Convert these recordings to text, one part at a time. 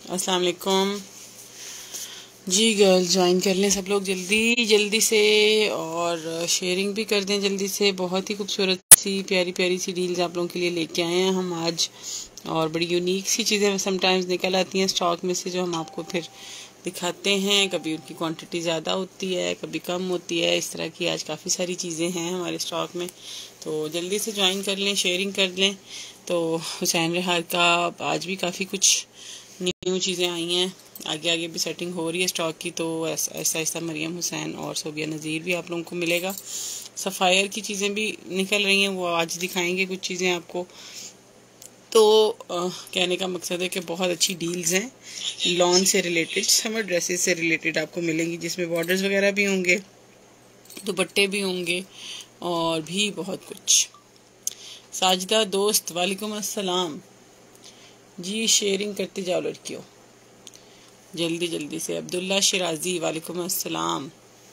अस्सलाम वालेकुम जी। Girl join कर लें सब लोग जल्दी जल्दी से, और शेयरिंग भी कर दें जल्दी से। बहुत ही खूबसूरत सी प्यारी प्यारी सी डील्स आप लोगों के लिए लेके आए हैं हम आज, और बड़ी यूनिक सी चीज़ें समटाइम्स निकल आती हैं स्टॉक में से जो हम आपको फिर दिखाते हैं। कभी उनकी क्वांटिटी ज़्यादा होती है, कभी कम होती है। इस तरह की आज काफ़ी सारी चीज़ें हैं हमारे स्टॉक में, तो जल्दी से ज्वाइन कर लें, शेयरिंग कर लें। तो हुसैन रेहार का आज भी काफ़ी कुछ न्यू चीज़ें आई हैं, आगे आगे भी सेटिंग हो रही है स्टॉक की। तो ऐसा ऐसा मरियम हुसैन और सोबिया नज़ीर भी आप लोगों को मिलेगा। सफ़ायर की चीज़ें भी निकल रही हैं, वो आज दिखाएंगे कुछ चीज़ें आपको। तो कहने का मकसद है कि बहुत अच्छी डील्स हैं लॉन से रिलेटेड, समर ड्रेसेस से रिलेटेड आपको मिलेंगी, जिसमें बॉर्डर्स वगैरह भी होंगे, दुपट्टे भी होंगे और भी बहुत कुछ। साजिदा दोस्त वालेकुम अस्सलाम जी, शेयरिंग करते जाओ लड़कियों जल्दी जल्दी से। अब्दुल्ला शिराजी वालेकुम अस्सलाम।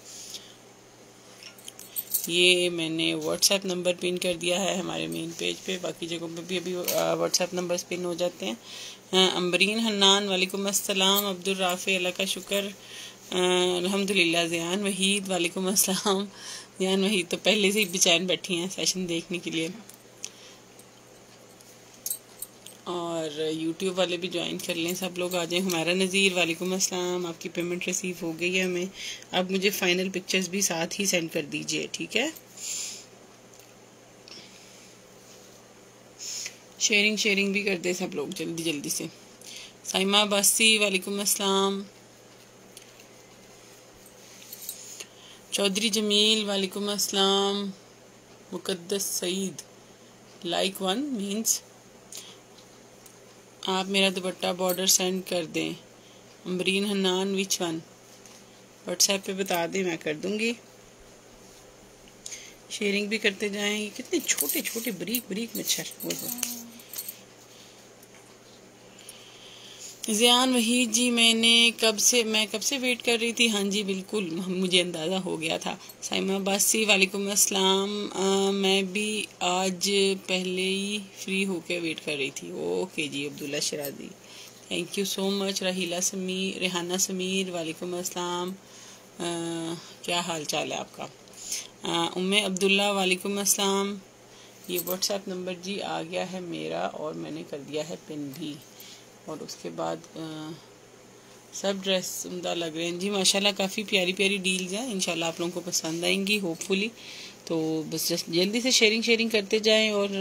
ये मैंने व्हाट्सएप नंबर पिन कर दिया है हमारे मेन पेज पे, बाकी जगहों पे भी अभी व्हाट्सएप नंबर्स पिन हो जाते हैं। अम्बरीन हन्नान वालेकुम अस्सलाम। अब्दुल राफे अल्लाह का शुक्र अल्हम्दुलिल्लाह। ज़ियान वहीद वालेकुम अस्सलाम। ज़ियान वहीद तो पहले से ही बेचैन बैठी हैं सेशन देखने के लिए, और यूट्यूब वाले भी ज्वाइन कर लें सब लोग, आ जाएं। हमारा नज़ीर वालेकुम अस्सलाम। आपकी पेमेंट रिसीव हो गई है हमें, अब मुझे फाइनल पिक्चर्स भी साथ ही सेंड कर दीजिए, ठीक है। शेयरिंग भी कर दे सब लोग जल्दी जल्दी से। साइमा बासी वालेकुम अस्सलाम। चौधरी जमील वालेकुम अस्सलाम। Muqaddas Saeed like one means आप मेरा दुपट्टा बॉर्डर सेंड कर दें। Amreen Hannan which one, WhatsApp पे बता दें, मैं कर दूंगी। शेयरिंग भी करते जाएं। ये कितने छोटे छोटे बरीक बरीक मच्छर। ज़ियान वहीद जी, मैं कब से वेट कर रही थी। हाँ जी बिल्कुल, मुझे अंदाज़ा हो गया था। साइमा बासी वालेकुम अस्सलाम। मैं भी आज पहले ही फ्री होकर वेट कर रही थी। ओके जी। Abdullah Shirazi thank you so much. Rehana Sameer वालेकुम अस्सलाम। क्या हाल चाल है आपका। उम्मे अब्दुल्ला वालेकुम अस्सलाम। ये व्हाट्सएप नंबर जी आ गया है मेरा, और मैंने कर दिया है पिन भी। और उसके बाद सब ड्रेस उम्दा लग रहे हैं जी माशाल्लाह। काफ़ी प्यारी प्यारी डील्स हैं, इंशाल्लाह आप लोगों को पसंद आएंगी होपफुली। तो बस जल्दी से शेयरिंग करते जाएं, और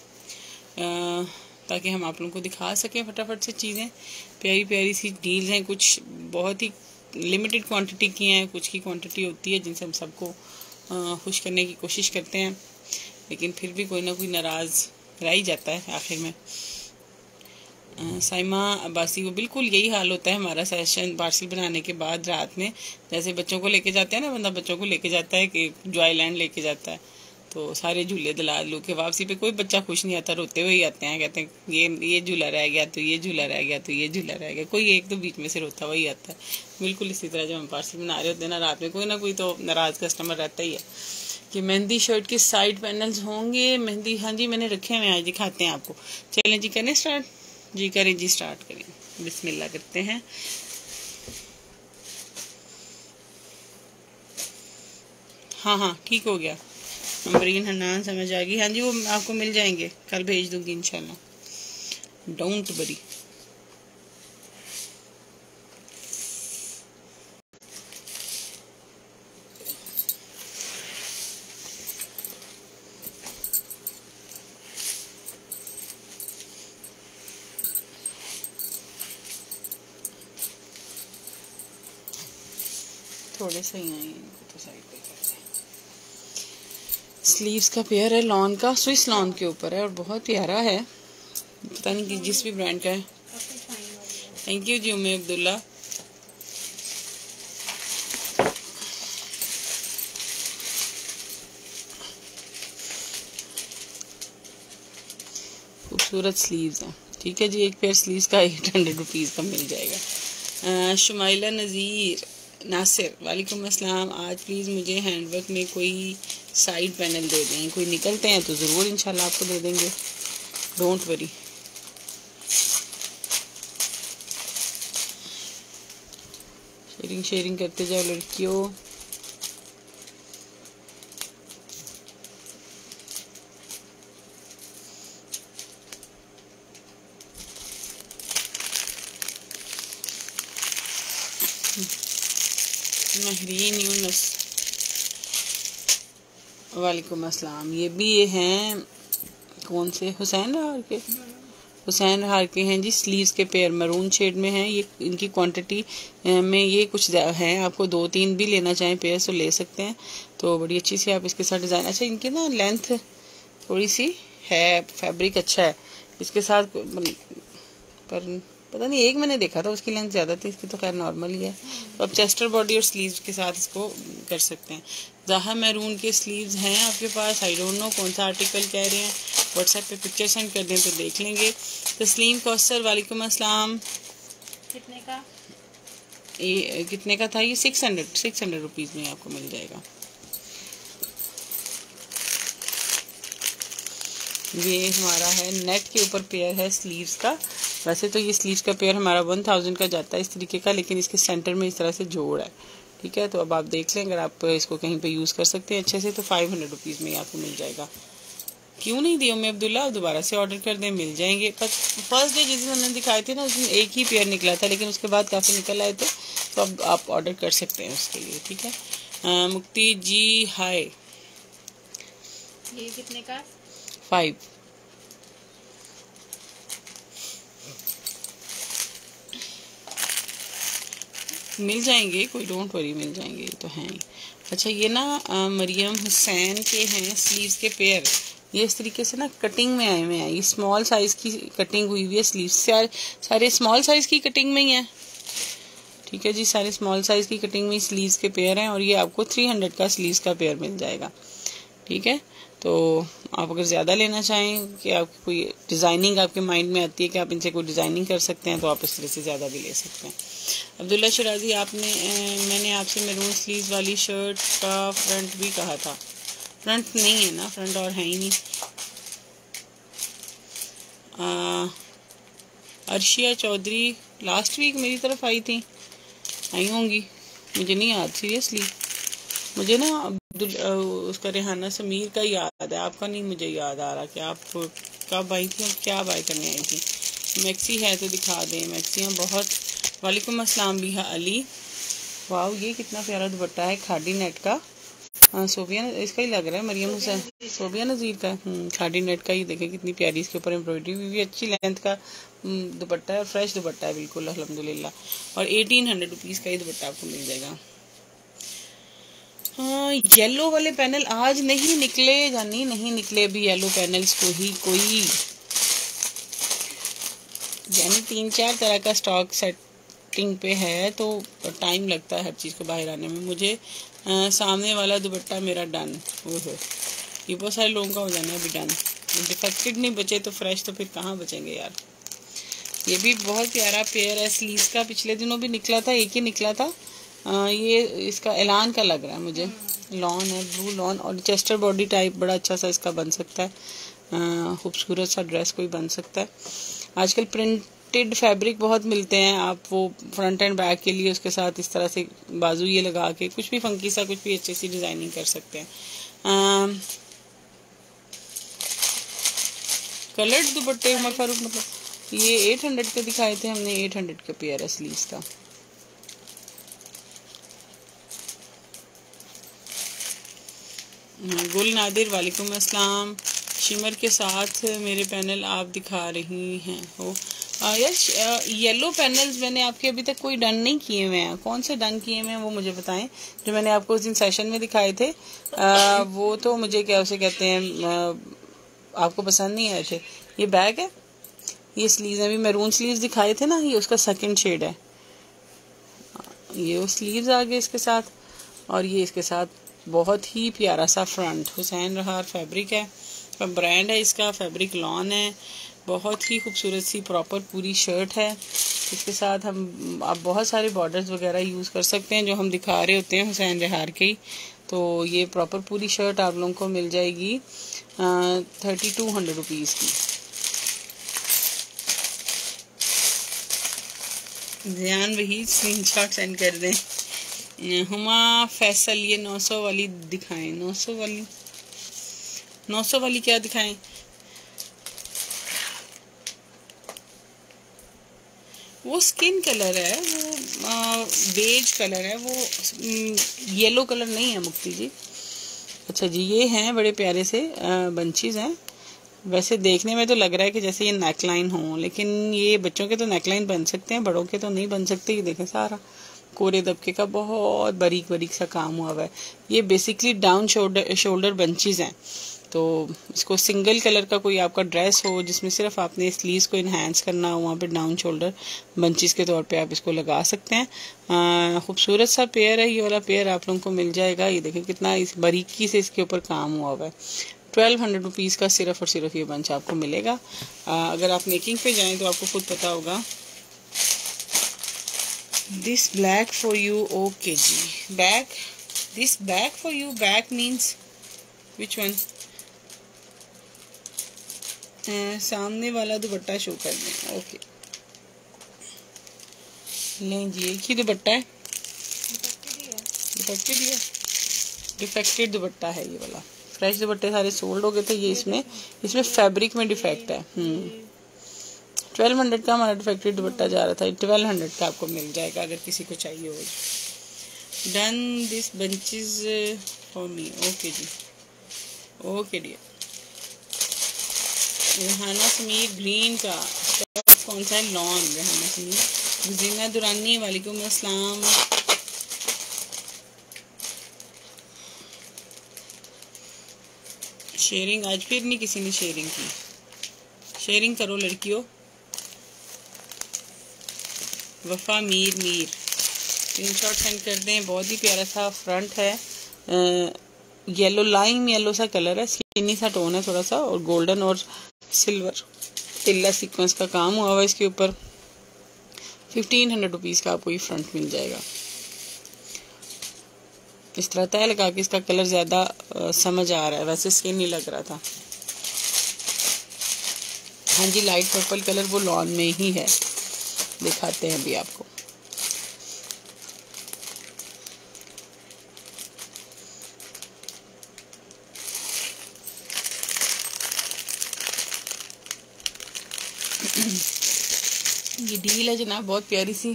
ताकि हम आप लोगों को दिखा सकें फटाफट से चीज़ें। प्यारी प्यारी सी डील्स हैं, कुछ बहुत ही लिमिटेड क्वांटिटी की हैं, कुछ की क्वांटिटी होती है जिनसे हम सबको खुश करने की कोशिश करते हैं, लेकिन फिर भी कोई ना कोई नाराज़ रह ही जाता है आखिर में। साइमा अब्बासी को बिल्कुल यही हाल होता है हमारा सेशन पार्सल बनाने के बाद रात में। जैसे बच्चों को लेके जाते हैं ना, बंदा बच्चों को लेके जाता है कि जॉयलैंड लेके जाता है, तो सारे झूले दिला लो के वापसी पे कोई बच्चा खुश नहीं आता, रोते हुए ही आते हैं। कहते हैं ये झूला रह गया, तो ये झूला रह गया, तो ये झूला रह गया। कोई एक तो बीच में से रोता हुआ ही आता है। बिल्कुल इसी तरह जब हम पार्सल बना रहे होते हैं ना रात में, कोई ना कोई तो नाराज़ कस्टमर रहता ही है। कि मेहंदी शर्ट के साइड पैनल्स होंगे मेहंदी। हाँ जी मैंने रखे हुए, आज दिखाते हैं आपको। चलें जी, करें स्टार्ट जी। करें जी, स्टार्ट करें। बिस्मिल्लाह करते हैं। हाँ ठीक हो गया। अमरीन हन्नान समझ आ गई। हाँ जी, वो आपको मिल जाएंगे, कल भेज दूंगी इंशाल्लाह, डोंट वरी। थोड़े से ही आएंगे, इनको तो साइड पे करते हैं। स्लीव्स का पेयर है लॉन का, स्विस लॉन के ऊपर है और बहुत प्यारा है, पता नहीं कि जिस भी ब्रांड का है। थैंक यू जी उम्मे अब्दुल्ला। खूबसूरत स्लीव्स हैं, ठीक है जी। एक पेयर स्लीव्स का 800 रुपीज़ का मिल जाएगा। शुमाइला नज़ीर नासिर वालेकुम अस्सलाम। आज प्लीज़ मुझे हैंडवर्क में कोई साइड पैनल दे दें, कोई निकलते हैं तो ज़रूर इंशाल्लाह आपको दे देंगे, डोंट वरी। शेयरिंग करते जाओ लड़कियों। महरीन यूनस, वालेकुम अस्सलाम। ये हैं कौन से, हुसैन रहार के हैं जी। स्लीव्स के पेयर मरून शेड में हैं। ये इनकी क्वांटिटी में ये कुछ हैं, आपको 2-3 भी लेना चाहें पेयर तो ले सकते हैं। तो बड़ी अच्छी सी आप इसके साथ डिज़ाइन, अच्छा इनकी ना लेंथ थोड़ी सी है, फैब्रिक अच्छा है इसके साथ, पर पता नहीं एक मैंने देखा था उसकी लेंथ ज़्यादा थी, इसकी तो खैर नॉर्मल ही है। तो आप चेस्टर बॉडी और स्लीव्स के साथ इसको कर सकते हैं। ज़ाहा मैरून के स्लीव्स हैं आपके पास, आई डोंट नो कौन सा आर्टिकल कह रहे हैं, व्हाट्सएप पे पिक्चर सेंड कर दें तो देख लेंगे। तस्लीम कौसर, वालेकुम अस्सलाम। कितने का? ये कितने का था? ये 600 रुपीज़ में आपको मिल जाएगा। ये हमारा है नेट के ऊपर पेयर है स्लीव्स का। वैसे तो ये स्लीव्स का पेयर हमारा 1000 का जाता है इस तरीके का, लेकिन इसके सेंटर में इस तरह से जोड़ है, ठीक है। तो अब आप देख लें, अगर आप इसको कहीं पे यूज़ कर सकते हैं अच्छे से तो 500 रुपीज़ में आपको मिल जाएगा। क्यों नहीं दिए मैं अब्दुल्ला, आप दोबारा से ऑर्डर कर दें, मिल जाएंगे। पर फर्स्ट डे जिस दिन हमने दिखाए थे ना उसमें एक ही पेयर निकला था, लेकिन उसके बाद काफ़ी निकल आए थे, तो अब आप ऑर्डर कर सकते हैं उसके लिए, ठीक है। मुक्ति जी हाय। ये कितने का? 5। मिल जाएंगे, कोई डोंट वरी, मिल जाएंगे, ये तो हैं। अच्छा ये ना मरियम हुसैन के हैं स्लीव्स के पेयर। ये इस तरीके से ना कटिंग में आए हुए हैं, ये स्मॉल साइज की कटिंग हुई हुई है स्लीव्स, सारे स्मॉल साइज की कटिंग में ही है, ठीक है जी। सारे स्मॉल साइज की कटिंग में स्लीव्स के पेयर हैं और ये आपको 300 का स्लीव्स का पेयर मिल जाएगा, ठीक है। तो आप अगर ज़्यादा लेना चाहें कि आपकी कोई डिज़ाइनिंग आपके माइंड में आती है कि आप इनसे कोई डिज़ाइनिंग कर सकते हैं, तो आप इस तरह से ज़्यादा भी ले सकते हैं। अब्दुल्ला शराजी, मैंने आपसे मैरून स्लीव्स वाली शर्ट का फ्रंट भी कहा था। फ्रंट नहीं है ना, फ्रंट और है ही नहीं। अर्शिया चौधरी लास्ट वीक मेरी तरफ आई थी, आई होंगी, मुझे नहीं याद सीरियसली। मुझे ना उसका रेहाना समीर का याद है, आपका नहीं मुझे याद आ रहा कि आप कब आई थी और क्या बाय करने आई थी। मैक्सी है तो दिखा दें, मैक्सियाँ बहुत। वालेकुम अस्सलाम बिहा अली। वाह ये कितना प्यारा दुपट्टा है, खादी नेट का। सोबिया इसका ही लग रहा है, मरियम हुसैन, सोबिया नज़ीर का खादी नेट का ही। देखें कितनी प्यारी इसके ऊपर एम्ब्रॉयडरी भी अच्छी लेंथ का दुपट्टा है और फ्रेश दुपट्टा है बिल्कुल अल्हम्दुलिल्लाह। और 1800 रुपीज़ का ही दुपट्टा आपको मिल जाएगा। हाँ येलो वाले पैनल आज नहीं निकले, यानी नहीं निकले अभी येलो पैनल्स कोई यानी 3-4 तरह का स्टॉक सेटिंग पे है, तो टाइम लगता है हर चीज़ को बाहर आने में। मुझे सामने वाला दुपट्टा मेरा डन, ओहो ये बहुत सारे लोगों का हो जाना है अभी डन। डिफेक्टेड नहीं बचे तो फ्रेश तो फिर कहाँ बचेंगे यार। ये भी बहुत प्यारा पेयर है स्लीव्स का, पिछले दिनों भी निकला था, एक ही निकला था। ये इसका ऐलान का लग रहा है मुझे, लॉन है, ब्लू लॉन, और चेस्टर बॉडी टाइप बड़ा अच्छा सा इसका बन सकता है, खूबसूरत सा ड्रेस कोई बन सकता है। आजकल प्रिंटेड फैब्रिक बहुत मिलते हैं, आप वो फ्रंट एंड बैक के लिए उसके साथ इस तरह से बाजू ये लगा के कुछ भी फंकी सा, कुछ भी अच्छी सी डिज़ाइनिंग कर सकते हैं। कलर्ड दुपट्टे उमर फारूक, मतलब ये 800 के दिखाए थे हमने, 800 का पेयर है स्लीव्स का। गुल नादिर, वालेकुम अस्सलाम। शिमर के साथ मेरे पैनल आप दिखा रही हैं हो यार। येलो पैनल्स मैंने आपके अभी तक कोई डन नहीं किए हुए हैं, कौन से डन किए हुए हैं वो मुझे बताएं। जो मैंने आपको उस दिन सेशन में दिखाए थे वो तो मुझे क्या उसे कहते हैं, आपको पसंद नहीं आए थे। ये बैग है, ये स्लीव्स अभी मैरून स्लीव्स दिखाए थे ना, ये उसका सेकंड शेड है। ये वो स्लीव्स आ गए इसके साथ, और ये इसके साथ बहुत ही प्यारा सा फ्रंट। हुसैन रहार फैब्रिक है, ब्रांड है इसका, फैब्रिक लॉन है, बहुत ही खूबसूरत सी प्रॉपर पूरी शर्ट है। इसके साथ आप बहुत सारे बॉर्डर्स वगैरह यूज़ कर सकते हैं जो हम दिखा रहे होते हैं हुसैन रहार के ही। तो ये प्रॉपर पूरी शर्ट आप लोगों को मिल जाएगी 3200 रुपीज़ की। ध्यान वही स्क्रीनशॉट सेंड कर दें। हुमा फैसल ये 900 वाली दिखाएं। 900 वाली क्या दिखाएं? वो स्किन कलर है, वो बेज कलर है, वो येलो कलर नहीं है मुक्ति जी। अच्छा जी, ये हैं बड़े प्यारे से बंचीज हैं। वैसे देखने में तो लग रहा है कि जैसे ये नेकलाइन हो, लेकिन ये बच्चों के तो नेकलाइन बन सकते हैं, बड़ों के तो नहीं बन सकते। ये देखें सारा कोरे दबके का बहुत बारीक बारीक सा काम हुआ हुआ है। ये बेसिकली डाउन शोल्डर बंचीज हैं। तो इसको सिंगल कलर का कोई आपका ड्रेस हो जिसमें सिर्फ आपने स्लीव्स को इन्हांस करना हो, वहाँ पे डाउन शोल्डर बंचीज के तौर पे आप इसको लगा सकते हैं। खूबसूरत सा पेयर है, ये वाला पेयर आप लोगों को मिल जाएगा। ये देखें कितना इस बारीकी से इसके ऊपर काम हुआ हुआ है। 1200 रुपीज़ का सिर्फ और सिर्फ ये बंच आपको मिलेगा। अगर आप मेकिंग पे जाएं तो आपको खुद पता होगा। This black for you, okay जी। Back, this back for you, back means which one? सामने वाला दुपट्टा शो कर दें, ओके। लें जी, एक ही दुपट्टा है, दुपट्टे दिया, डिफेक्टेड दुपट्टा है ये वाला। फ्रेश दुपट्टे सारे सोल्ड हो गए थे, ये इसमें फैब्रिक में डिफेक्ट है। 1200 का हमारा डिफेक्टेड दुपट्टा जा रहा था, 1200 का आपको मिल जाएगा अगर किसी को चाहिए हो। Done this bunches for me, okay जी, okay dear. Rehana Sameer green का कौन सा है? लॉन। रेहाना समीर। जीना दुरानी, वालेकुम अस्सलाम। शेयरिंग आज फिर नहीं किसी ने शेयरिंग की। शेयरिंग करो लड़कियों। वफा मीर स्क्रीनशॉट सेंड कर दें। बहुत ही प्यारा सा फ्रंट है, येलो लाइम येलो सा कलर है, स्किनी सा टोन है थोड़ा सा, और गोल्डन और सिल्वर तिल्ला सीक्वेंस का काम हुआ हुआ इसके ऊपर। 1500 रुपीज़ का आपको ये फ्रंट मिल जाएगा। इस तरह तय लगा के इसका कलर ज़्यादा समझ आ रहा है, वैसे स्किन नहीं लग रहा था। हाँ जी, लाइट पर्पल कलर वो लॉन में ही है, दिखाते हैं अभी आपको। ये डील है जनाब, बहुत प्यारी सी।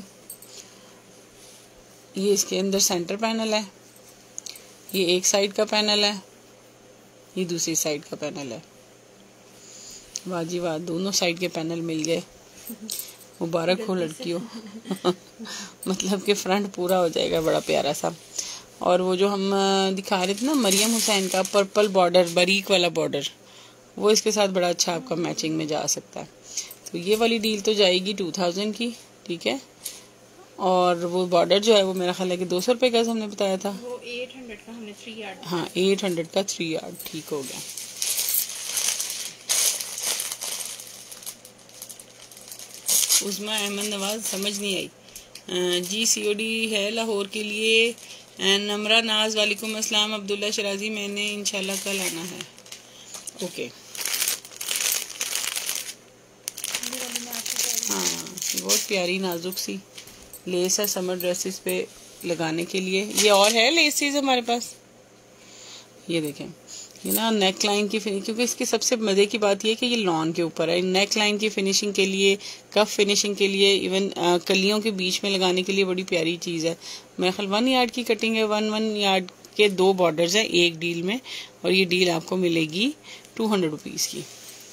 ये इसके अंदर सेंटर पैनल है, ये एक साइड का पैनल है, ये दूसरी साइड का पैनल है। वाह जी वाह, दोनों साइड के पैनल मिल गए। मुबारक हो लड़कियों। मतलब कि फ्रंट पूरा हो जाएगा बड़ा प्यारा सा। और वो जो हम दिखा रहे थे ना मरियम हुसैन का पर्पल बॉर्डर, बारीक वाला बॉर्डर, वो इसके साथ बड़ा अच्छा आपका मैचिंग में जा सकता है। तो ये वाली डील तो जाएगी 2000 की, ठीक है। और वो बॉर्डर जो है वो मेरा ख्याल है कि 200 रुपये का हमने बताया था। वो 800 का हमने 3 यार्ड। हाँ, 800 का 3 यार्ड, ठीक हो गया। उस्मा अहमद नवाज, समझ नहीं आई जी। COD है लाहौर के लिए। नमरा नाज, वालेकुम अस्सलाम। अब्दुल्ला शराजी, मैंने इंशाल्लाह कल आना है, ओके। हाँ, बहुत प्यारी नाजुक सी लेस है समर ड्रेसेस पे लगाने के लिए। ये और है लेसेस हमारे पास, ये देखें। ये ना नेक लाइन की फिनिशिंग, क्योंकि इसकी सबसे मज़े की बात ये है कि ये लॉन के ऊपर है। नेक लाइन की फिनिशिंग के लिए, कफ फिनिशिंग के लिए, इवन कलियों के बीच में लगाने के लिए बड़ी प्यारी चीज़ है। मेरे ख्याल 1 यार्ड की कटिंग है, 1 यार्ड के 2 बॉर्डर्स हैं एक डील में, और ये डील आपको मिलेगी 200 रुपीज़ की।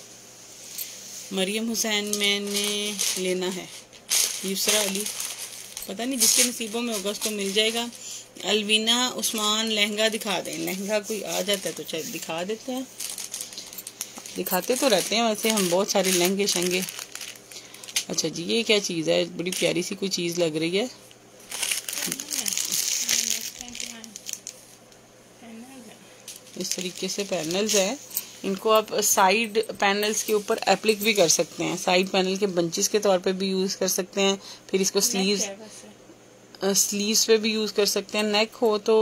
मरियम हुसैन मैंने लेना है। यूसरा अली, पता नहीं जिसके नसीबों में होगा उसको मिल जाएगा। अलवीना उस्मान, लहंगा दिखा दें। लहंगा कोई आ जाता है तो चाहे दिखा देते हैं, दिखाते तो रहते हैं वैसे हम बहुत सारे लहंगे शहंगे। अच्छा जी, ये क्या चीज़ है? बड़ी प्यारी सी कोई चीज़ लग रही है। इस तरीके से पैनल्स हैं, इनको आप साइड पैनल्स के ऊपर एप्लिक भी कर सकते हैं, साइड पैनल के बंचेस के तौर पे भी यूज़ कर सकते हैं। फिर इसको स्लीव्स पे भी यूज़ कर सकते हैं। नेक हो तो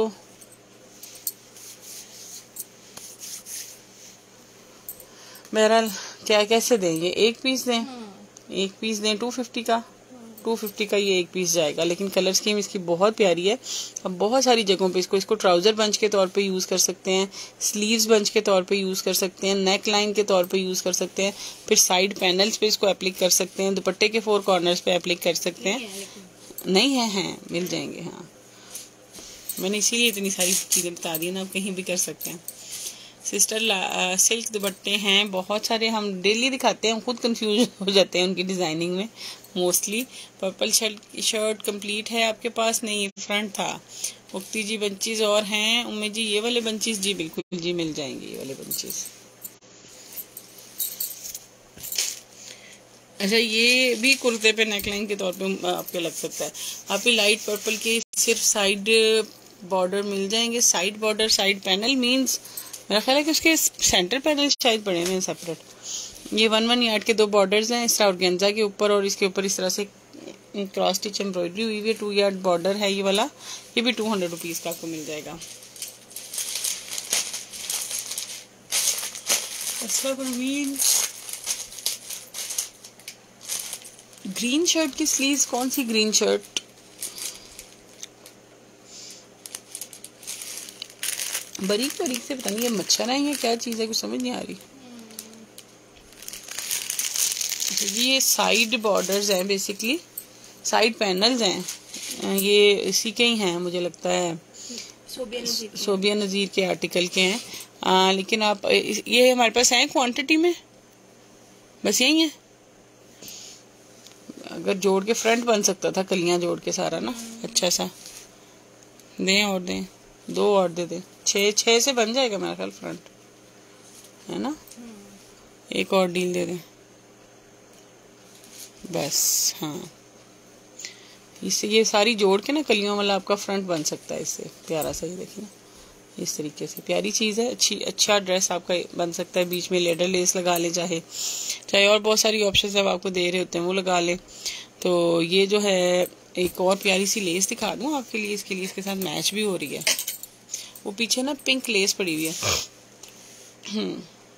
बहरहाल क्या कैसे देंगे? एक पीस दें, एक पीस दें 250 का, 250 का ये एक पीस जाएगा। लेकिन कलर स्कीम इसकी बहुत प्यारी है। अब बहुत सारी जगहों पे इसको ट्राउजर बंच के तौर पे यूज कर सकते हैं, स्लीव्स बंच के तौर पे यूज कर सकते हैं, नेक लाइन के तौर पे यूज कर सकते हैं, फिर साइड पैनल्स पे इसको एप्लिक कर सकते हैं, दुपट्टे के 4 कॉर्नर्स पे एप्लिक कर सकते हैं। नहीं है, हैं मिल जाएंगे। हाँ, मैंने इसीलिए इतनी सारी चीजें बता दी ना, आप कहीं भी कर सकते हैं। सिस्टर सिल्क दुपट्टे हैं बहुत सारे, हम डेली दिखाते हैं, हम खुद कंफ्यूज हो जाते हैं उनकी डिजाइनिंग में मोस्टली। पर्पल शर्ट कंप्लीट है आपके पास? नहीं, फ्रंट था। मुक्ति जी बंचीज और हैं? उम्मीद जी ये वाले बंचीज? जी बिल्कुल जी, मिल जाएंगे ये वाले बंचीज। अच्छा, ये भी कुर्ते पे नेकलाइन के तौर पे आपके लग सकता है। आपकी लाइट पर्पल के सिर्फ साइड बॉर्डर मिल जाएंगे। Side border, side panel means मेरा ख्याल है कि उसके सेंटर पैनल शायद पड़े हुए हैं सेपरेट। ये 1 यार्ड के 2 बॉर्डर्स हैं, इस तरह ऑर्गेन्जा के ऊपर और इसके ऊपर इस तरह से क्रॉस स्टिच एम्ब्रॉयडरी हुई हुई है। 2 यार्ड बॉर्डर है ये वाला। ये भी 200 रुपीज का आपको मिल जाएगा। अच्छा परवीन, ग्रीन शर्ट की स्लीव्स, कौन सी ग्रीन शर्ट? बारीक बारीक से पता नहीं ये मच्छर है या क्या चीज है, कुछ समझ नहीं आ रही। ये साइड बॉर्डर्स हैं, बेसिकली साइड पैनल्स हैं। ये इसी के ही हैं, मुझे लगता है सोबिया नजीर के आर्टिकल के हैं। लेकिन आप ये हमारे पास हैं क्वांटिटी में, बस यही है। अगर जोड़ के फ्रंट बन सकता था, कलियां जोड़ के सारा ना अच्छा सा। दें और दें, 2 और दे दें, 6 से बन जाएगा मेरा ख्याल फ्रंट, है ना। एक और डील दे दें बस। हाँ, इससे ये सारी जोड़ के ना कलियों वाला आपका फ्रंट बन सकता है इससे प्यारा सा। ये देखिए ना, इस तरीके से प्यारी चीज़ है। अच्छा ड्रेस आपका बन सकता है। बीच में लेडर लेस लगा ले, चाहे और बहुत सारी ऑप्शंस अब आपको दे रहे होते हैं वो लगा ले। तो ये जो है एक और प्यारी सी लेस दिखा दूँ आपके लिए, इसके लिए इसके साथ मैच भी हो रही है। वो पीछे ना पिंक लेस पड़ी हुई है।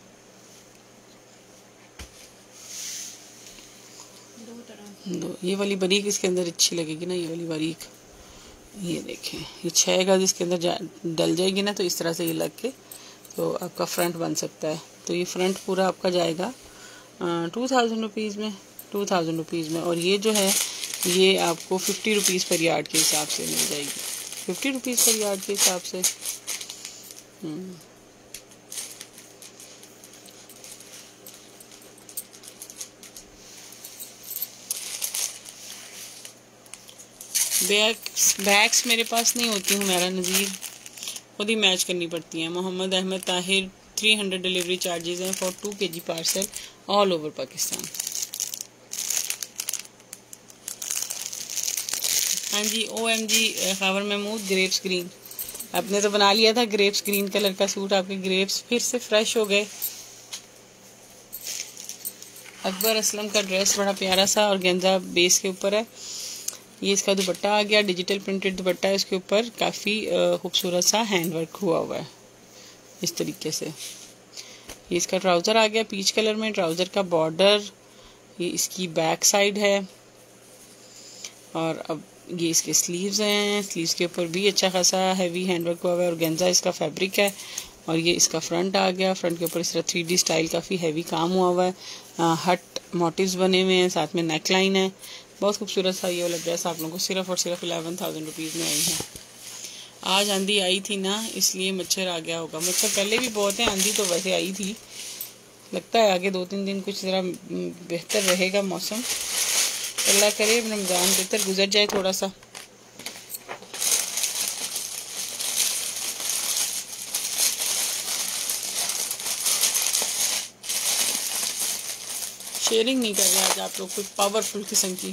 ये वाली बारीक इसके अंदर अच्छी लगेगी ना, ये वाली बारीक। ये देखें, ये 6 गज इसके अंदर डल जाएगी ना, तो इस तरह से ये लग के तो आपका फ्रंट बन सकता है। तो ये फ्रंट पूरा आपका जाएगा 2000 रुपीज़ में, 2000 रुपीज़ में। और ये जो है ये आपको 50 रुपीज़ पर यार्ड के हिसाब से मिल जाएगी, 50 रुपीज़ पर यार्ड के हिसाब से। बैग्स मेरे पास नहीं होती हूँ मेरा नज़ीर, खुद ही मैच करनी पड़ती हैं। मोहम्मद अहमद ताहिर, 300 डिलीवरी चार्जेस हैं for 2 kg parcel all over Pakistan. हाँ जी, OMG खबर महमूद, ग्रेप्स ग्रीन आपने तो बना लिया था, ग्रेप्स ग्रीन कलर का सूट। आपके ग्रेप्स फिर से फ्रेश हो गए। अकबर असलम का ड्रेस बड़ा प्यारा सा और गेंजा बेस के ऊपर है। ये इसका दुपट्टा आ गया, डिजिटल प्रिंटेड दुपट्टा है, इसके ऊपर काफ़ी खूबसूरत सा हैंडवर्क हुआ हुआ है इस तरीके से। ये इसका ट्राउज़र आ गया पीच कलर में, ट्राउज़र का बॉर्डर, ये इसकी बैक साइड है। और अब ये इसके स्लीव्स हैं, स्लीव्स के ऊपर भी अच्छा खासा हैवी हैंडवर्क हुआ हुआ है और गेंजा इसका फैब्रिक है। और ये इसका फ्रंट आ गया, फ्रंट के ऊपर इस तरह 3D स्टाइल काफ़ी हैवी काम हुआ हुआ है। हट मोटिव्स बने हुए हैं, साथ में नेक लाइन है। बहुत खूबसूरत सा ये वाला ड्रेस आप लोगों को सिर्फ और सिर्फ 11,000 रुपीज़ में आई है। आज आंधी आई थी ना, इसलिए मच्छर आ गया होगा। मच्छर पहले भी बहुत है, आंधी तो वैसे आई थी। लगता है आगे 2-3 दिन कुछ ज़रा बेहतर रहेगा मौसम। अल्लाह करे रमज़ान बेहतर गुजर जाए थोड़ा सा। शेयरिंग नहीं कर रहे आज आप लोग, कुछ पावरफुल किस्म की।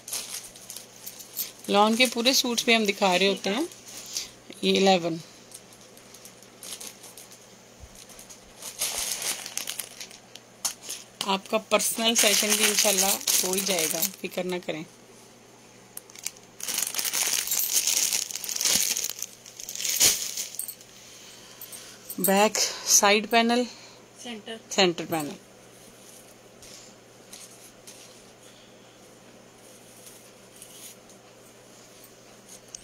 लॉन के पूरे सूट्स पे हम दिखा रहे होते हैं। ये 11 आपका पर्सनल सेशन भी इंशाल्लाह हो ही जाएगा, फिक्र ना करें। Back side panel, centre panel.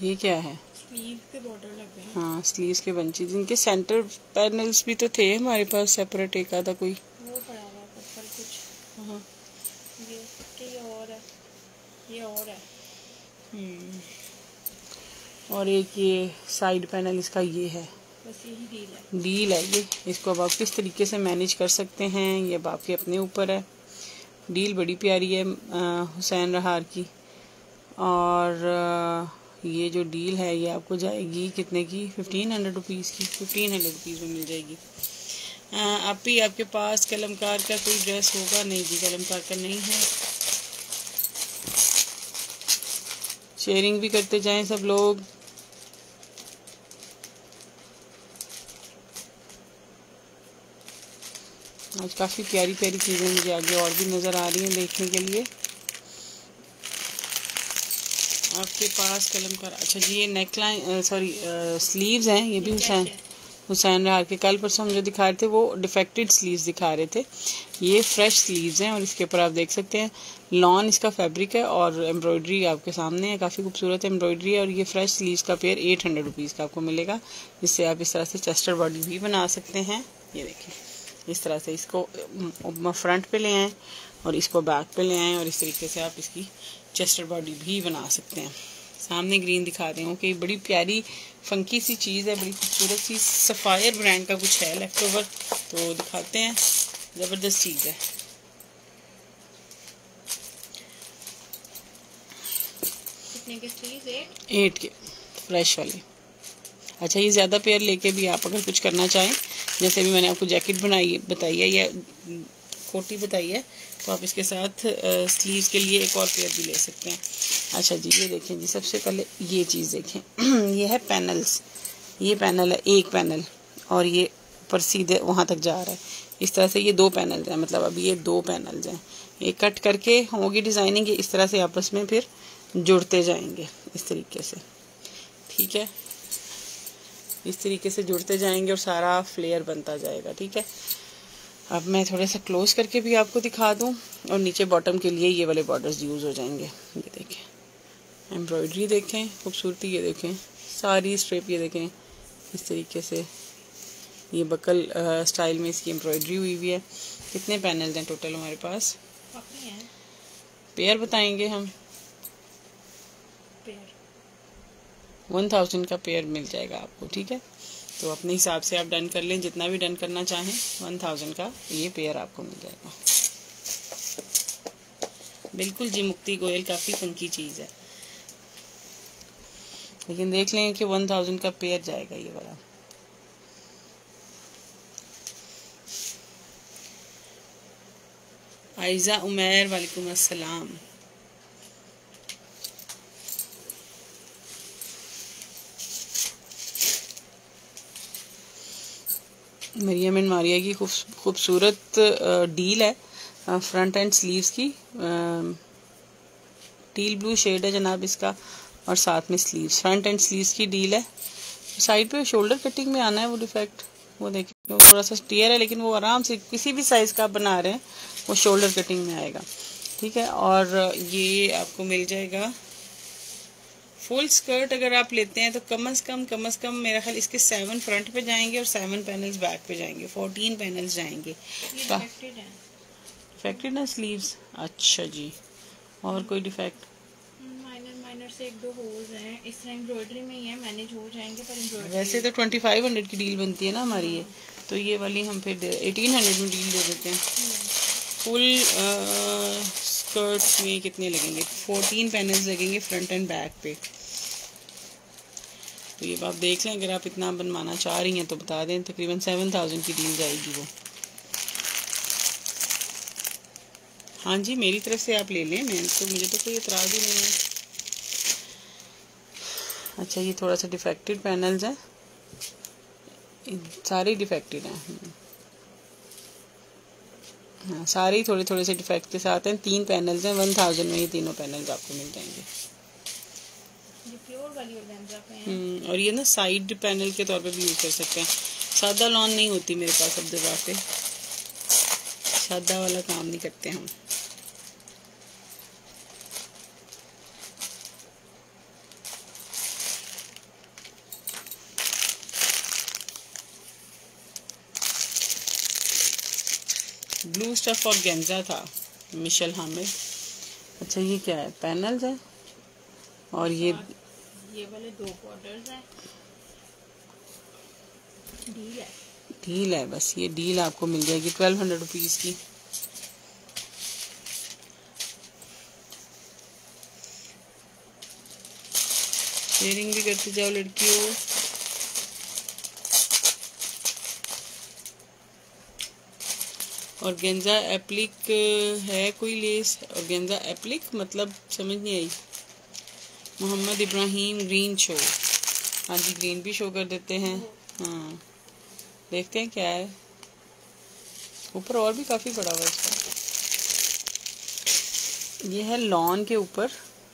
ये क्या है? स्लीव के बॉर्डर लग गए हैं। हाँ, स्लीव्स के बंचेज। इनके सेंटर पैनल्स भी तो थे हमारे पास सेपरेट, एक आधा कोई वो पड़ा हुआ है ऊपर कुछ। हाँ। ये और है, ये और है। और एक ये साइड पैनल इसका ये है। बस यही डील है ये। इसको अब आप किस तरीके से मैनेज कर सकते हैं ये अब आपके अपने ऊपर है। डील बड़ी प्यारी है हुसैन रहार की। और ये जो डील है ये आपको जाएगी कितने की? 1500 रुपीज़ की। 1500 रुपीज़ में मिल जाएगी। आप ही आपके पास कलमकार का कोई ड्रेस होगा? नहीं जी, कलमकार का नहीं है। शेयरिंग भी करते जाएं सब लोग। आज काफ़ी प्यारी प्यारी चीज़ें मुझे आगे और भी नज़र आ रही हैं देखने के लिए। आपके पास कलमकार। अच्छा जी, ये नेकलाइन स्लीव्स हैं। ये भी हुसैन रहार के कल परसों हम जो दिखा रहे थे वो डिफेक्टेड स्लीव्स दिखा रहे थे। ये फ्रेश स्लीव्स हैं और इसके ऊपर आप देख सकते हैं लॉन इसका फैब्रिक है और एम्ब्रॉयडरी आपके सामने है। काफ़ी खूबसूरत एम्ब्रॉयडरी है। और ये फ्रेश स्लीव्स का पेयर 800 रुपीज़ का आपको मिलेगा, जिससे आप इस तरह से चेस्टर बॉडी भी बना सकते हैं। ये देखिए, इस तरह से इसको फ्रंट पे ले आएँ और इसको बैक पे ले आएँ और इस तरीके से आप इसकी चेस्टर बॉडी भी बना सकते हैं। सामने ग्रीन दिखा रही हूँ कि बड़ी प्यारी फंकी सी चीज़ है, बड़ी खूबसूरत सी। सफ़ायर ब्रांड का कुछ है लेफ्ट ओवर, तो दिखाते हैं। ज़बरदस्त चीज़ है। कितने के स्लीव्स? 8 के फ्रेश वाले। अच्छा, ये ज़्यादा पेयर लेके भी आप अगर कुछ करना चाहें, जैसे भी मैंने आपको जैकेट बताई है या कोटी बताई है, तो आप इसके साथ स्लीव्स के लिए एक और पेयर भी ले सकते हैं। अच्छा जी, ये देखें जी, सबसे पहले ये चीज़ देखें। ये है पैनल्स। ये पैनल है, एक पैनल, और ये ऊपर सीधे वहाँ तक जा रहा है। इस तरह से ये 2 पैनल्स हैं, मतलब अब ये 2 पैनल्स हैं। ये कट करके होगी डिज़ाइनिंग, इस तरह से आपस में फिर जुड़ते जाएंगे इस तरीके से। ठीक है, इस तरीके से जुड़ते जाएंगे और सारा फ्लेयर बनता जाएगा। ठीक है, अब मैं थोड़ा सा क्लोज करके भी आपको दिखा दूं। और नीचे बॉटम के लिए ये वाले बॉर्डर्स यूज़ हो जाएंगे। ये देखें, एम्ब्रॉयडरी देखें, खूबसूरती ये देखें, सारी स्ट्रिप ये देखें, इस तरीके से ये बकल स्टाइल में इसकी एम्ब्रॉयडरी हुई हुई है। कितने पैनल्स हैं टोटल हमारे पास? पेयर बताएंगे हम। 1000 का पेयर मिल जाएगा आपको। ठीक है, तो अपने हिसाब से आप डन कर लें, जितना भी डन करना चाहें। 1000 का ये पेयर आपको मिल जाएगा। बिल्कुल जी, मुक्ति गोयल काफ़ी फंकी चीज़ है, लेकिन देख लें कि 1000 का पेयर जाएगा ये वाला। आयजा उमैर, वालेकुम अस्सलाम। मरियम एंड मारिया की खूबसूरत डील है फ्रंट एंड स्लीव्स की। टील ब्लू शेड है जनाब इसका, और साथ में स्लीव्स, फ्रंट एंड स्लीव्स की डील है। साइड पे शोल्डर कटिंग में आना है वो डिफेक्ट, वो देखिए थोड़ा सा टियर है, लेकिन वो आराम से किसी भी साइज़ का आप बना रहे हैं वो शोल्डर कटिंग में आएगा। ठीक है, और ये आपको मिल जाएगा फुल स्कर्ट। अगर आप लेते हैं तो कम से कम मेरा ख्याल इसके 7 फ्रंट पे जाएंगे और 7 पैनल्स बैक पे जाएंगे, 14 पैनल्स जाएंगे। डिफेक्टेड है स्लीव्स? अच्छा जी, और कोई डिफेक्ट? माइनर से 1-2 होल्स हैं, इस तरह एम्ब्रॉयडरी में ही है, मैनेज हो जाएंगे। पर एम्ब्रॉयडरी वैसे तो 2500 की डील बनती है ना हमारी ये, तो ये वाली हम फिर 1800 में डील दे देते हैं। फुल स्कर्ट्स में कितने लगेंगे? 14 पैनल्स लगेंगे फ्रंट एंड बैक पे। तो ये आप देख लें, अगर आप इतना बनवाना चाह रही हैं तो बता दें, तकरीबन 7000 की डील जाएगी वो। हाँ जी, मेरी तरफ से आप ले लें, मुझे तो कोई एतराज़ ही नहीं है। अच्छा, ये थोड़ा सा डिफेक्टेड पैनल्स हैं, सारे डिफेक्टेड हैं। हाँ, सारे ही थोड़े थोड़े से डिफेक्ट के साथ हैं। 3 पैनल्स हैं, 1000 में ये तीनों पैनल्स आपको मिल जाएंगे। और ये ना साइड पैनल के तौर पे भी यूज़ कर सकते हैं। सादा लॉन नहीं होती मेरे पास अब दबा पे, सादा वाला काम नहीं करते हम। ब्लू स्टफ और गेंजा था, मिशेल हामिद। अच्छा ये क्या है, पैनल्स है और ये वाले 2 बॉर्डर्स हैं। डील है, बस ये डील आपको मिल जाएगी 1200 रुपीज़ की। शेयरिंग भी करते जाओ लड़कियों। और गेंजा एप्लिक है कोई लेस, और गेंजा एप्लिक मतलब समझ नहीं आई। मोहम्मद इब्राहिम ग्रीन शो, हाँ जी ग्रीन भी शो कर देते हैं। हाँ देखते हैं क्या है, ऊपर और भी काफ़ी पड़ा हुआ है इसका। ये है लॉन के ऊपर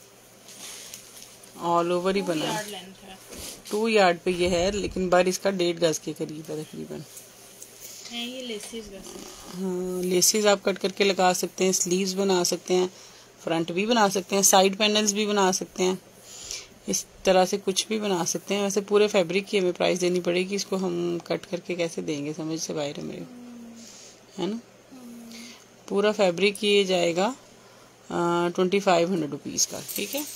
ऑल ओवर ही बना है, 2 यार्ड पे ये है, लेकिन बार इसका 1.5 गज के करीब है तकरीबन। ये लेसेस बस। हाँ लेसेस आप कट करके लगा सकते हैं, स्लीव्स बना सकते हैं, फ्रंट भी बना सकते हैं, साइड पैनल्स भी बना सकते हैं, इस तरह से कुछ भी बना सकते हैं। वैसे पूरे फैब्रिक की हमें प्राइस देनी पड़ेगी, इसको हम कट करके कैसे देंगे, समझ से बाहर है मेरे, है ना। पूरा फैब्रिक ये जाएगा 2500 रुपीज़ का, ठीक है।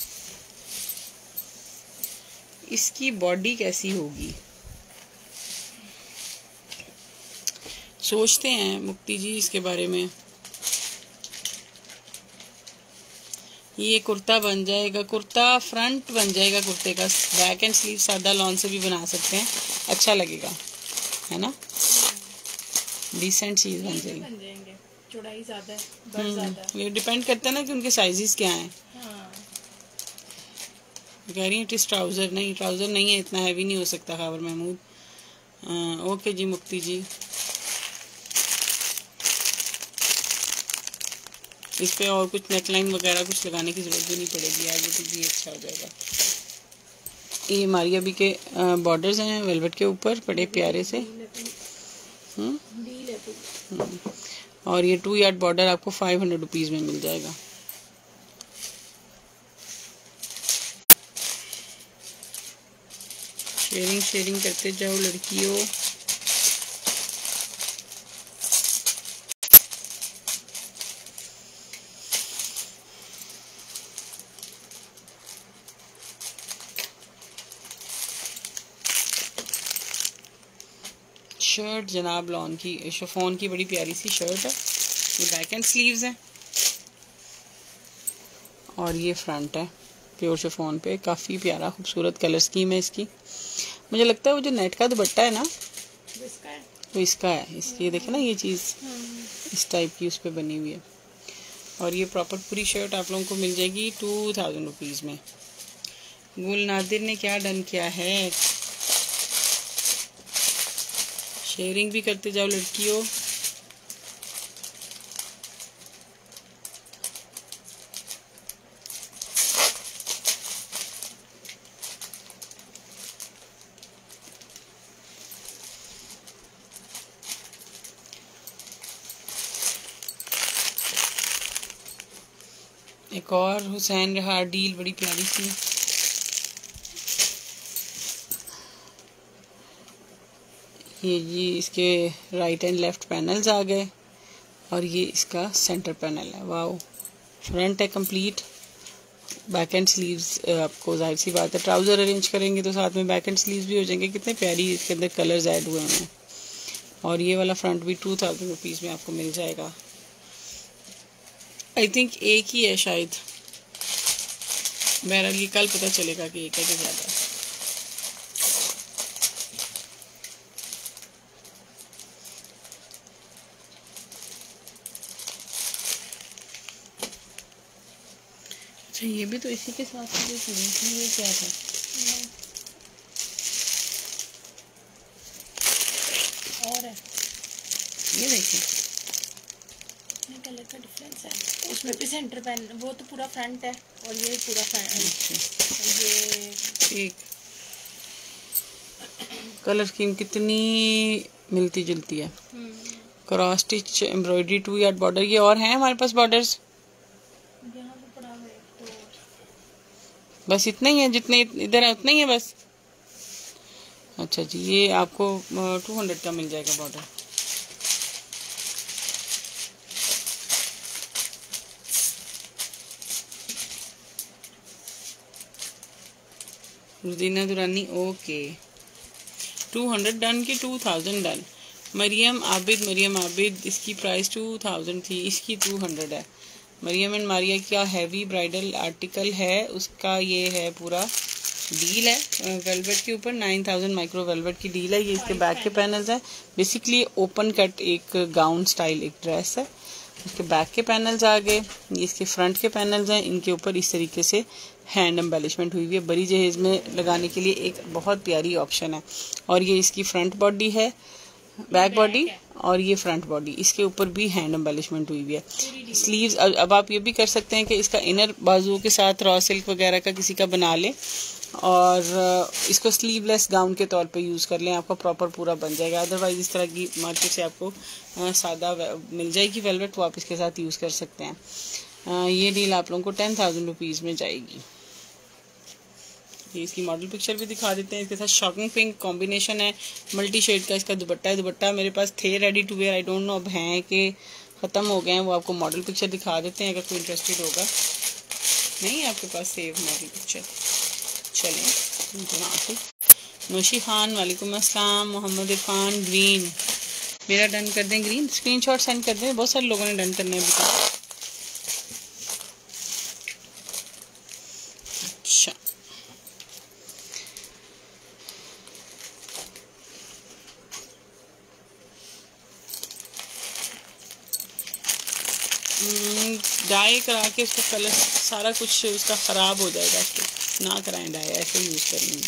इसकी बॉडी कैसी होगी सोचते हैं मुक्ति जी इसके बारे में। ये कुर्ता बन जाएगा, कुर्ता फ्रंट बन जाएगा कुर्ते का, बैक एंड स्लीव सादा लॉन से भी बना सकते हैं, अच्छा लगेगा, है ना, डिसेंट चीज बन जाएगी। चौड़ाई ज्यादा है, बड़ ज्यादा है, ये डिपेंड करता है ना कि उनके साइजेस क्या हैं। हाँ। कह रही है ट्राउजर नहीं है, इतना हैवी नहीं हो सकता खबर महमूद। ओके जी मुक्ति जी, इस पे और कुछ नेकलाइन वगैरह कुछ लगाने की जरूरत भी नहीं पड़ेगी, आगे तो जी अच्छा हो जाएगा। ये हमारी अभी के बॉर्डर्स हैं वेलवेट के ऊपर बड़े प्यारे से। और ये 2 यार्ड बॉर्डर आपको 500 रुपीज़ में मिल जाएगा। शेयरिंग करते जाओ लड़कियों। शर्ट जनाब लॉन की शिफॉन की बड़ी प्यारी सी शर्ट है, ये बैक एंड स्लीव्स है और ये फ्रंट है प्योर शिफॉन पे, काफ़ी प्यारा खूबसूरत कलर स्कीम है इसकी। मुझे लगता है वो जो नेट का दुपट्टा है ना वो इसका है, इसलिए देखे ना ये चीज़ इस टाइप की उस पर बनी हुई है। और ये प्रॉपर पूरी शर्ट आप लोगों को मिल जाएगी 2000 रुपीज़ में। गुल नादिर ने क्या डन किया है, शेयरिंग भी करते जाओ लड़कियों। एक और हुसैन रहा डील बड़ी प्यारी सी, ये जी इसके राइट एंड लेफ्ट पैनल्स आ गए और ये इसका सेंटर पैनल है। वाओ, फ्रंट है कंप्लीट, बैक एंड स्लीव्स आपको जाहिर सी बात है ट्राउज़र अरेंज करेंगे तो साथ में बैक एंड स्लीव्स भी हो जाएंगे। कितने प्यारी इसके अंदर कलर्स ऐड हुए हैं। और ये वाला फ्रंट भी 2000 रुपीज़ में आपको मिल जाएगा। आई थिंक एक ही है शायद, बहरहाल ये कल पता चलेगा कि एक है कि ज़्यादा है। अच्छा ये भी तो इसी के साथ ये क्या था, और है ये देखिए कलर का डिफरेंस है, उसमें भी सेंटर पैन, वो तो पूरा फ्रंट है और ये पूरा ये एक कलर स्कीम कितनी मिलती जुलती है। Cross stitch embroidery 2 yard border, ये और हैं हमारे पास बॉर्डर्स, यहाँ पे पड़ा है तो बस इतना ही है जितने इधर है उतना ही है बस। अच्छा जी ये आपको 200 का मिल जाएगा border. Rujina Durrani okay 200 done की 2000 डन। मरियम आबिद इसकी प्राइस 2000 थी, इसकी 200 है। मरियम एंड मारिया का हैवी ब्राइडल आर्टिकल है, उसका ये है पूरा डील है वेलवेट के ऊपर 9000 माइक्रो वेलवेट की डील है। ये इसके बैक के पैनल्स है, बेसिकली ओपन कट एक गाउन स्टाइल एक ड्रेस है। इसके बैक के पैनल्स आ गए, ये इसके फ्रंट के पैनल्स हैं, इनके ऊपर इस तरीके से हैंड एम्बेलिशमेंट हुई हुई है, बड़ी जहेज में लगाने के लिए एक बहुत प्यारी ऑप्शन है। और ये इसकी फ्रंट बॉडी है, बैक बॉडी और ये फ्रंट बॉडी, इसके ऊपर भी हैंड एम्बेलिशमेंट हुई हुई है। स्लीव्स अब आप ये भी कर सकते हैं कि इसका इनर बाजुओं के साथ रॉ सिल्क वगैरह का किसी का बना लें और इसको स्लीवलेस गाउन के तौर पे यूज़ कर लें, आपका प्रॉपर पूरा बन जाएगा। अदरवाइज इस तरह की मार्केट से आपको सादा मिल जाएगी वेलवेट, वो आप इसके साथ यूज़ कर सकते हैं। ये डील आप लोगों को 10,000 रुपीज़ में जाएगी। ये इसकी मॉडल पिक्चर भी दिखा देते हैं। इसके साथ शॉकिंग पिंक कॉम्बिनेशन है, मल्टी शेड का इसका दुपट्टा है। दुपट्टा मेरे पास थे ready to wear, I don't know अब हैं कि ख़त्म हो गए हैं, वो आपको मॉडल पिक्चर दिखा देते हैं अगर कोई इंटरेस्टेड होगा। नहीं आपके पास सेव मॉडल पिक्चर, चलें। नौशी खान वालेकुम अस्सलाम। मोहम्मद इरफान ग्रीन, मेरा डन कर दें ग्रीन, स्क्रीनशॉट सेंड कर दें, बहुत सारे लोगों ने डन करने हैं अभी तक। अच्छा डाई करा के उसका कलर सारा कुछ उसका ख़राब हो जाएगा, इसको ना कराएं डाई, ऐसे यूज़ करेंगे।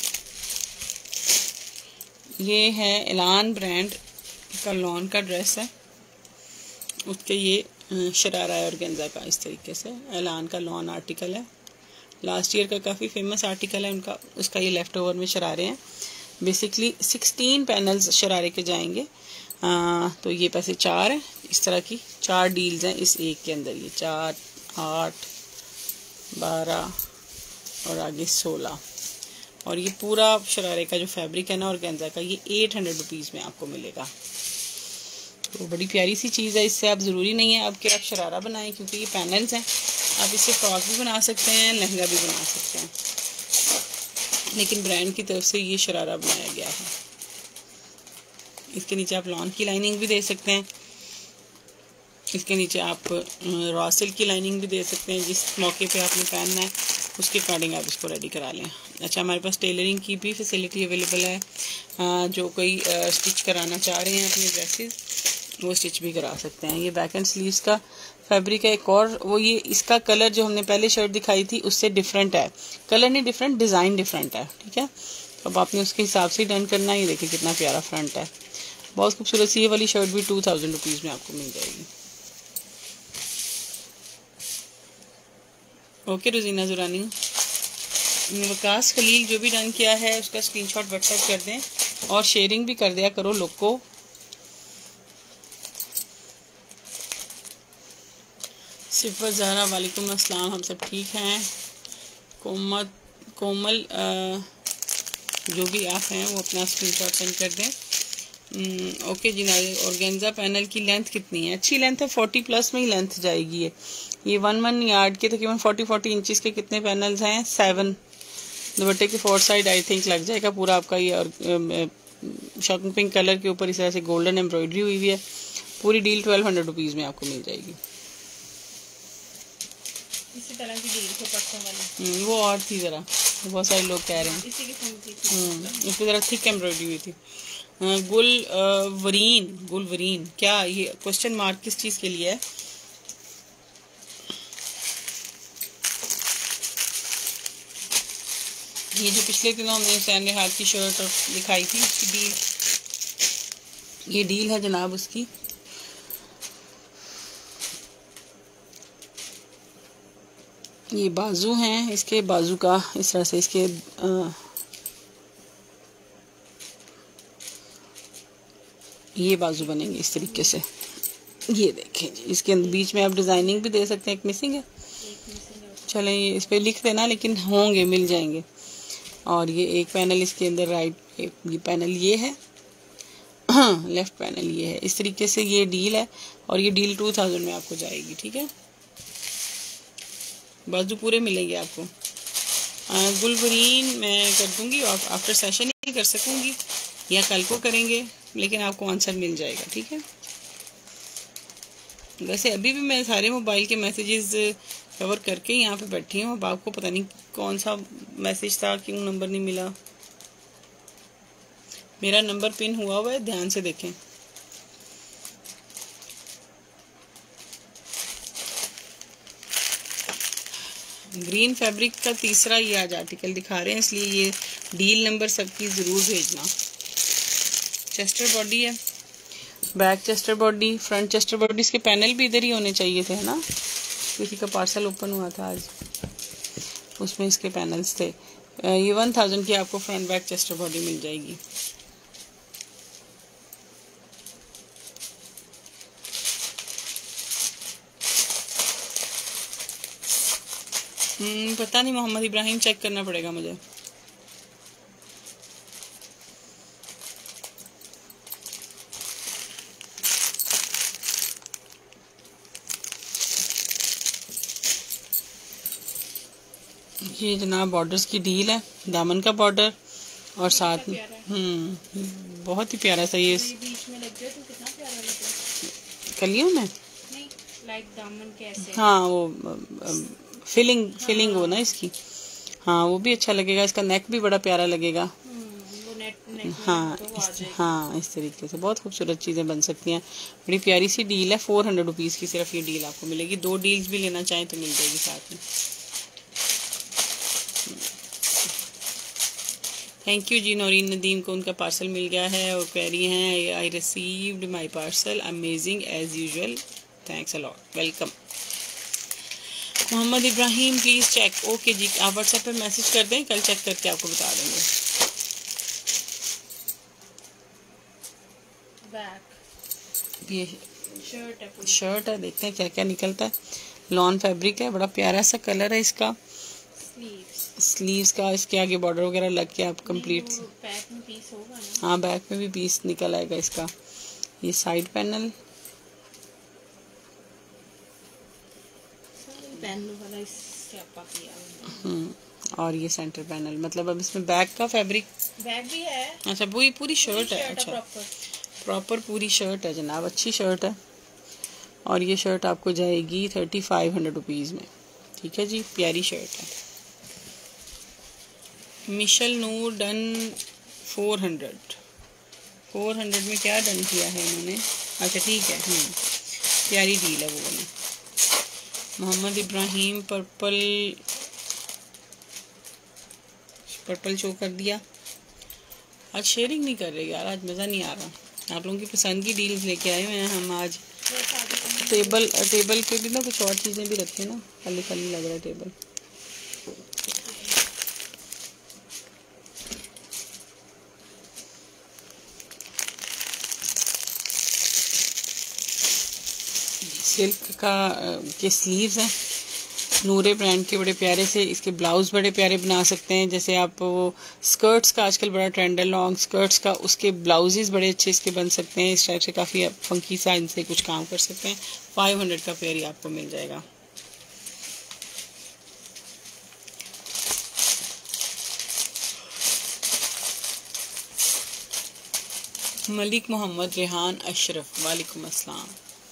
ये है एलान ब्रांड का लॉन का ड्रेस है, उसके ये शरारा है ऑर्गेन्जा का, इस तरीके से एलान का लॉन आर्टिकल है। लास्ट ईयर का काफ़ी फेमस आर्टिकल है उनका, उसका ये लेफ़्ट ओवर में शरारे हैं। बेसिकली 16 पैनल्स शरारे के जाएंगे। तो ये पैसे 4 हैं, इस तरह की 4 डील्स हैं इस एक के अंदर, ये 4, 8, 12 और आगे 16। और ये पूरा शरारे का जो फैब्रिक है ना ऑर्गेन्जा का, ये 800 रुपीज़ में आपको मिलेगा। तो बड़ी प्यारी सी चीज़ है, इससे आप ज़रूरी नहीं है अब कि आप शरारा बनाएं, क्योंकि ये पैनल्स हैं, आप इससे फ्रॉक भी बना सकते हैं, लहंगा भी बना सकते हैं, लेकिन ब्रांड की तरफ से ये शरारा बनाया गया है। इसके नीचे आप लॉन की लाइनिंग भी दे सकते हैं, इसके नीचे आप रॉ सिल्क की लाइनिंग भी दे सकते हैं, जिस मौके पे आपने पहनना है उसके अकॉर्डिंग आप इसको रेडी करा लें। अच्छा, हमारे पास टेलरिंग की भी फैसिलिटी अवेलेबल है, जो कोई स्टिच कराना चाह रहे हैं अपने ड्रेसेस वो स्टिच भी करा सकते हैं। ये बैक एंड स्लीव्स का फैब्रिक है एक और, वो ये इसका कलर जो हमने पहले शर्ट दिखाई थी उससे डिफरेंट है, कलर नहीं डिफरेंट, डिज़ाइन डिफरेंट है, ठीक है। तो अब आपने उसके हिसाब से डन करना है। ये देखिए कितना प्यारा फ्रंट है, बहुत खूबसूरत सी। ये वाली शर्ट भी 2000 रुपीज़ में आपको मिल जाएगी। ओके रुजीना जुरानी, वकास खलील जो भी डन किया है उसका स्क्रीनशॉट व्हाट्सएप कर दें और शेयरिंग भी कर दिया करो लोग को। सिफर ज़हरा वालेकुम अस्सलाम, हम सब ठीक हैं। कोमल जो भी आप हैं वो अपना स्क्रीनशॉट सेंड कर दें। ओके जी। ऑर्गेन्जा पैनल की लेंथ कितनी है? अच्छी लेंथ है, 40 प्लस में ही लेंथ जाएगी। ये 1 यार्ड के तकरीबन 40 इंचेस के कितने पैनल्स हैं? 7। दुपट्टे की 4 साइड आई थिंक लग जाएगा पूरा आपका ये। और शॉकिंग पिंक कलर के ऊपर इस तरह से गोल्डन एम्ब्रॉयडरी हुई हुई है। पूरी डील 1200 रुपीज़ में आपको मिल जाएगी। इसी तरह की डील थी परसों वाली, वो और थी ज़रा, बहुत सारे लोग कह रहे हैं इसी की उसकी ज़रा थिक एम्ब्रॉयडरी हुई थी। गुलवरीन क्या ये क्वेश्चन मार्क किस चीज़ के लिए है? ये जो पिछले दिनों हमने हुसैन हाथ की शर्ट दिखाई थी उसकी डील, ये डील है जनाब उसकी। ये बाजू हैं, इसके बाजू का इस तरह से इसके ये बाजू बनेंगे इस तरीके से। ये देखें जी, इसके बीच में आप डिज़ाइनिंग भी दे सकते हैं। एक मिसिंग है, चलें ये इस पे लिख देना, लेकिन होंगे मिल जाएंगे। और ये एक पैनल इसके अंदर राइट, ये पैनल ये है, लेफ्ट पैनल ये है। इस तरीके से ये डील है और ये डील 2000 में आपको जाएगी, ठीक है। बाजू पूरे मिलेंगे आपको। गुलबरीन मैं कर दूंगी, आफ्टर सेशन ही कर सकूंगी या कल को करेंगे, लेकिन आपको आंसर मिल जाएगा, ठीक है। वैसे अभी भी मैं सारे मोबाइल के मैसेजेस कवर करके यहाँ पे बैठी हूँ। अब आपको पता नहीं कौन सा मैसेज था, क्यों नंबर नहीं मिला। मेरा नंबर पिन हुआ हुआ है, ध्यान से देखें। ग्रीन फैब्रिक का तीसरा ये आज आर्टिकल दिखा रहे हैं, इसलिए ये डील नंबर सबकी ज़रूर भेजना। चेस्टर बॉडी है, back chester body, front chester body. इसके पैनल भी इधर ही होने चाहिए थे, है ना। किसी का पार्सल ओपन हुआ था आज, उसमें इसके पैनल्स थे। ये 1000 की आपको फ्रंट बैक चेस्टर बॉडी मिल जाएगी। पता नहीं, मोहम्मद इब्राहिम, चेक करना पड़ेगा मुझे। ये जनाब बॉर्डर्स की डील है, दामन का बॉर्डर और साथ में बहुत ही प्यारा सा ये बीच में लग गया तो कितना प्यारा लग रहा है। कलियों में नहीं, लाइक दामन के ऐसे। हाँ, वो फिलिंग हो ना इसकी। हाँ, वो भी अच्छा लगेगा। इसका नेक भी बड़ा प्यारा लगेगा। वो नेक हाँ, हाँ, इस तरीके से बहुत खूबसूरत चीज़ें बन सकती हैं। बड़ी प्यारी सी डील है। 400 रुपीज़ की सिर्फ ये डील आपको मिलेगी। 2 डील्स भी लेना चाहें तो मिल जाएगी साथ में। थैंक यू जी। नौरीन नदीम को उनका पार्सल मिल गया है और कह रही हैं I received my parcel, amazing as usual, thanks a lot, welcome. Mohammad Ibrahim please check. Okay जी, आप व्हाट्सएप पे मैसेज कर दें, कल चेक करके आपको बता देंगे। बैक ये शर्ट है, देखते हैं क्या क्या निकलता है। लॉन फैब्रिक है, बड़ा प्यारा सा कलर है इसका। स्लीव्स का इसके आगे बॉर्डर वगैरह लग के आप कंप्लीट। बैक में पीस होगा ना? हाँ, बैक में भी पीस निकल आएगा इसका। ये साइड पैनल और ये सेंटर पैनल, मतलब अब इसमें बैक का फैब्रिक बैक भी है। अच्छा, पूरी शर्ट है। अच्छा, प्रॉपर पूरी शर्ट है जनाब, अच्छी शर्ट है। और ये शर्ट आपको जाएगी 3500 रुपीज़ में, ठीक है जी, प्यारी शर्ट है। मिशल नूर डन 400 में क्या डन किया है इन्होंने। अच्छा ठीक है, प्यारी डील है वो वाली। मोहम्मद इब्राहिम पर्पल शो कर दिया। आज शेयरिंग नहीं कर रही यार, आज मज़ा नहीं आ रहा। आप लोगों की पसंद की डील्स लेके आए हुए हैं हम आज। टेबल पे भी ना कुछ और चीज़ें भी रखें ना, खाली खाली लग रहा है टेबल। सिल्क का के स्लीव्स हैं, नूरे ब्रांड के, बड़े प्यारे से। इसके ब्लाउज बड़े प्यारे बना सकते हैं। जैसे आप वो स्कर्ट्स का आजकल बड़ा ट्रेंड है, लॉन्ग स्कर्ट्स का, उसके ब्लाउजेस बड़े अच्छे इसके बन सकते हैं। इस टाइप से काफ़ी फंकी सा इनसे कुछ काम कर सकते हैं। 500 का पेयर ही आपको मिल जाएगा। मलिक मोहम्मद रेहान अशरफ, वालेकुम अस्सलाम।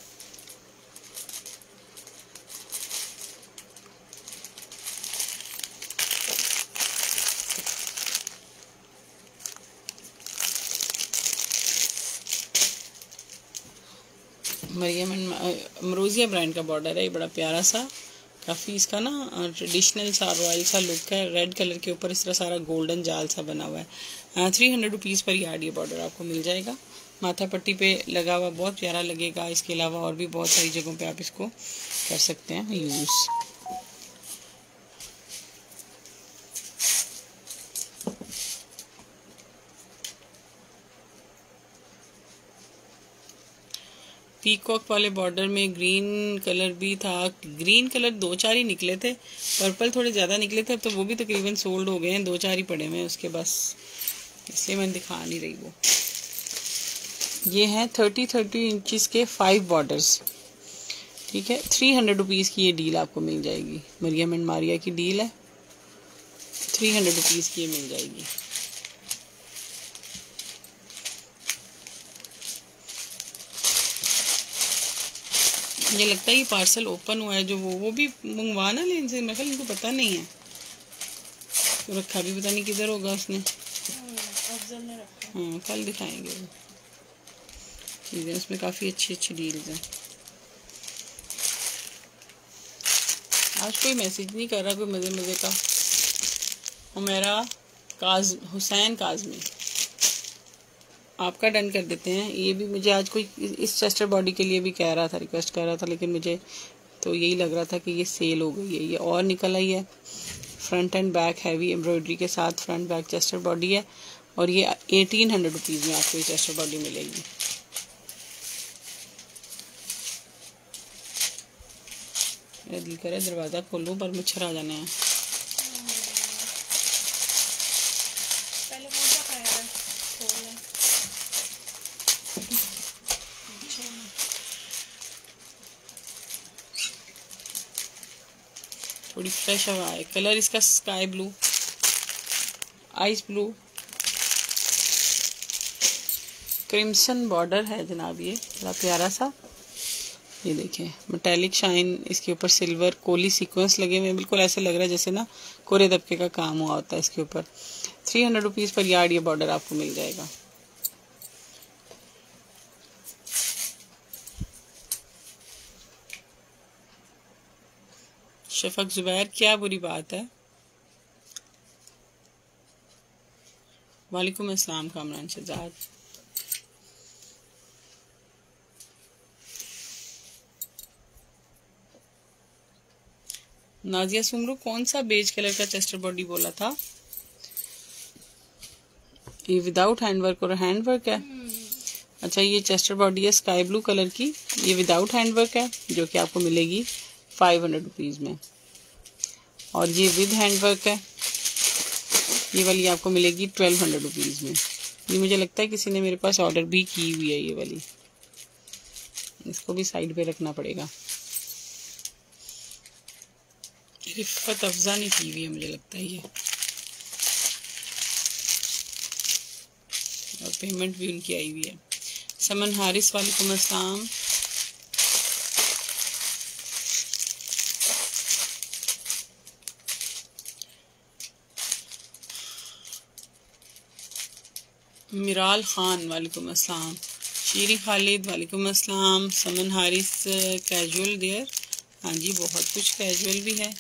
मरियम अमरोजिया ब्रांड का बॉर्डर है, ये बड़ा प्यारा सा, काफ़ी इसका ना ट्रेडिशनल सा रॉयल सा लुक है। रेड कलर के ऊपर इस तरह सारा गोल्डन जाल सा बना हुआ है। 300 रुपीज़ पर यार्ड ये बॉर्डर आपको मिल जाएगा। माथा पट्टी पे लगा हुआ बहुत प्यारा लगेगा। इसके अलावा और भी बहुत सारी जगहों पे आप इसको कर सकते हैं यूज़। पीकॉक वाले बॉर्डर में ग्रीन कलर भी था। ग्रीन कलर 2-4 ही निकले थे, पर्पल थोड़े ज़्यादा निकले थे। अब तो वो भी तकरीबन सोल्ड हो गए हैं, 2-4 ही पड़े हुए हैं उसके, बस इसलिए मैं दिखा नहीं रही वो। ये हैं 30 इंचज़ के 5 बॉर्डर्स, ठीक है। 300 रुपीज़ की ये डील आपको मिल जाएगी। मरियम एंड मारिया की डील है। 300 रुपीज़ की ये मिल जाएगी। मुझे लगता है ये पार्सल ओपन हुआ है, जो वो भी मंगवा ना लें से, मेरे इनको पता नहीं है, तो रखा भी पता नहीं किधर होगा उसने। अफजल ने रखा। हाँ, कल दिखाएंगे वो चीज़ें, उसमें काफ़ी अच्छी अच्छी डील्स हैं। आज कोई मैसेज नहीं कर रहा, कोई मज़े मज़े का। हुमैरा हुसैन काज़मी, आपका डन कर देते हैं। ये भी मुझे आज कोई इस चेस्टर बॉडी के लिए भी कह रहा था, रिक्वेस्ट कर रहा था, लेकिन मुझे तो यही लग रहा था कि ये सेल हो गई है। ये और निकल आई है, front and back heavy embroidery के साथ फ्रंट बैक चेस्टर बॉडी है, और ये 1800 रुपीज़ में आपको ये चेस्टर बॉडी मिलेगी। मेरा दिल करे दरवाज़ा खोलूं पर मच्छर आ जाने हैं। पहले कौन सा खाया है? खोल है। थोड़ी फ्रेश हवा है। कलर इसका sky blue, ice blue, crimson border है जनाब। ये बड़ा प्यारा सा, ये देखें मेटेलिक शाइन, इसके ऊपर सिल्वर कोली सीक्वेंस लगे हुए हैं। बिल्कुल ऐसे लग रहा है जैसे ना कोरे दबके का काम हुआ होता है इसके ऊपर। 300 रुपीज़ पर यार्ड ये बॉर्डर आपको मिल जाएगा। शफक जुबैर, क्या बुरी बात है? वालेकुम अस्सलाम कामरान शहजाद। नाजिया सुमरू, कौन सा बेज कलर का चेस्टर बॉडी बोला था? ये विदाउट हैंडवर्क और हैंडवर्क है। अच्छा, ये चेस्टर बॉडी है स्काई ब्लू कलर की, ये विदाउट हैंडवर्क है, जो कि आपको मिलेगी 500 रुपीज़ में। और ये विद हैंडवर्क है, ये वाली आपको मिलेगी 1200 रुपीज़ में। ये मुझे लगता है किसी ने मेरे पास ऑर्डर भी की हुई है ये वाली, इसको भी साइड पे रखना पड़ेगा। रिफ़त अफजा ने की हुई है मुझे लगता है ये, और पेमेंट भी उनकी आई हुई है। समन हारिस, वालेकुम अस्सलाम। मिराल खान, वालेकुम अस्सलाम। शीरी खालिद, वालेकुम अस्सलाम। समन हारिस, कैजुअल देयर, हाँ जी बहुत कुछ कैजुअल भी है।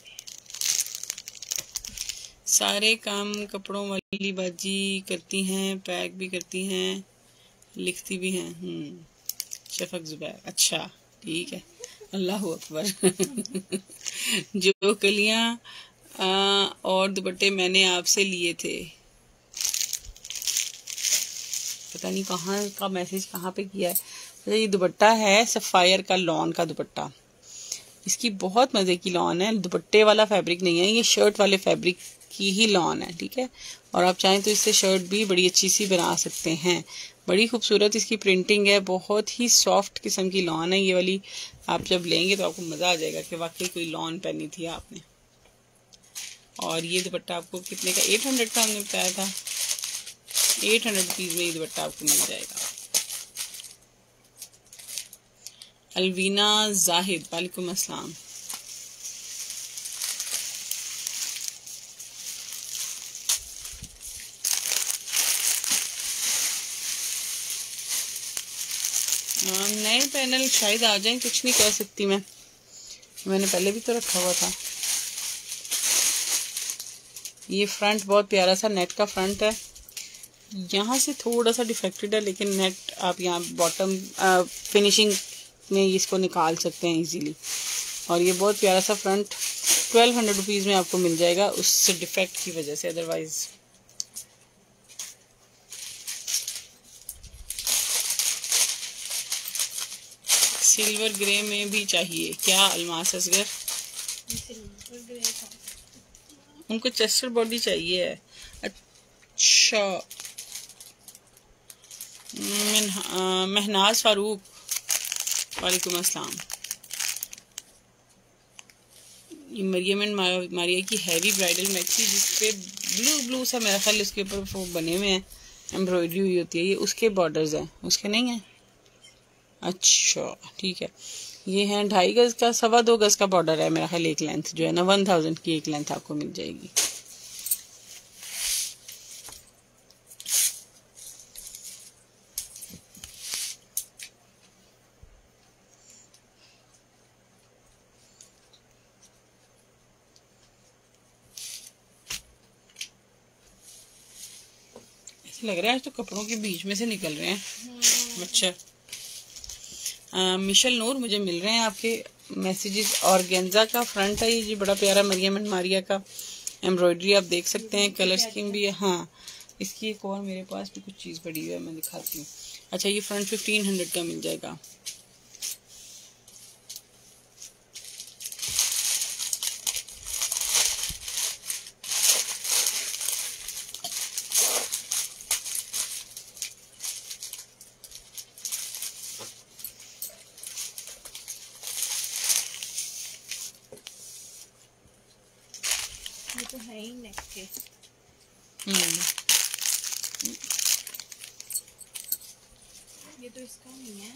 सारे काम कपड़ों वाली बाजी करती हैं, पैक भी करती हैं, लिखती भी हैं। शफक जुबैर, अच्छा ठीक है, अल्लाह अकबर। जो कलियां और दुपट्टे मैंने आपसे लिए थे, पता नहीं कहाँ का मैसेज कहाँ पे किया है। ये दुपट्टा है सफ़ायर का, लॉन का दुपट्टा, इसकी बहुत मज़े की लॉन है। दुपट्टे वाला फैब्रिक नहीं है, ये शर्ट वाले फैब्रिक की ही लॉन है, ठीक है। और आप चाहें तो इससे शर्ट भी बड़ी अच्छी सी बना सकते हैं। बड़ी खूबसूरत इसकी प्रिंटिंग है, बहुत ही सॉफ्ट किस्म की लॉन है ये वाली। आप जब लेंगे तो आपको मज़ा आ जाएगा कि वाकई कोई लॉन पहनी थी आपने। और ये दुपट्टा आपको कितने का? 800 का हमने बताया था। 800 रुपीज़ में ये दुपट्टा आपको मिल जाएगा। अलवीना जाहिद, वालेकुम अस्सलाम। नए पैनल शायद आ जाएं, कुछ नहीं कह सकती मैंने पहले भी तो रखा हुआ था। ये फ्रंट बहुत प्यारा सा नेट का फ्रंट है, यहाँ से थोड़ा सा डिफेक्टेड है, लेकिन नेट आप यहाँ बॉटम फिनिशिंग में इसको निकाल सकते हैं इजीली। और ये बहुत प्यारा सा फ्रंट 1200 रुपीज़ में आपको मिल जाएगा, उस डिफेक्ट की वजह से। अदरवाइज सिल्वर ग्रे में भी चाहिए क्या अल्मास असगर? उनको चेस्टर बॉडी चाहिए है। अच्छा, महनाज फारूक, वालेकुम अस्सलाम। ये मरियम एंड मारिया की हैवी ब्राइडल मैक्सी, जिसपे ब्लू सा मेरा ख्याल उसके ऊपर वो बने हुए हैं, एम्ब्रॉयडरी हुई होती है। ये उसके बॉर्डर्स हैं, उसके नहीं है? अच्छा ठीक है। ये है 2.5 गज का, 2.25 गज का बॉर्डर है मेरा ख्याल। एक लेंथ जो है ना 1000 की एक लेंथ आपको मिल जाएगी। लग रहा है आज तो कपड़ों के बीच में से निकल रहे हैं। अच्छा मिशल नूर, मुझे मिल रहे हैं आपके मैसेजेस। ऑर्गेन्जा का फ्रंट है ये जी, बड़ा प्यारा मरियम एंड मारिया का एम्ब्रॉयडरी आप देख सकते हैं। कलर स्कीम भी है। हाँ इसकी एक और मेरे पास भी कुछ चीज़ पड़ी हुई है, मैं दिखाती हूँ। अच्छा ये फ्रंट 1500 का मिल जाएगा। ये तो है ही नेक के। ये तो इसका नहीं है।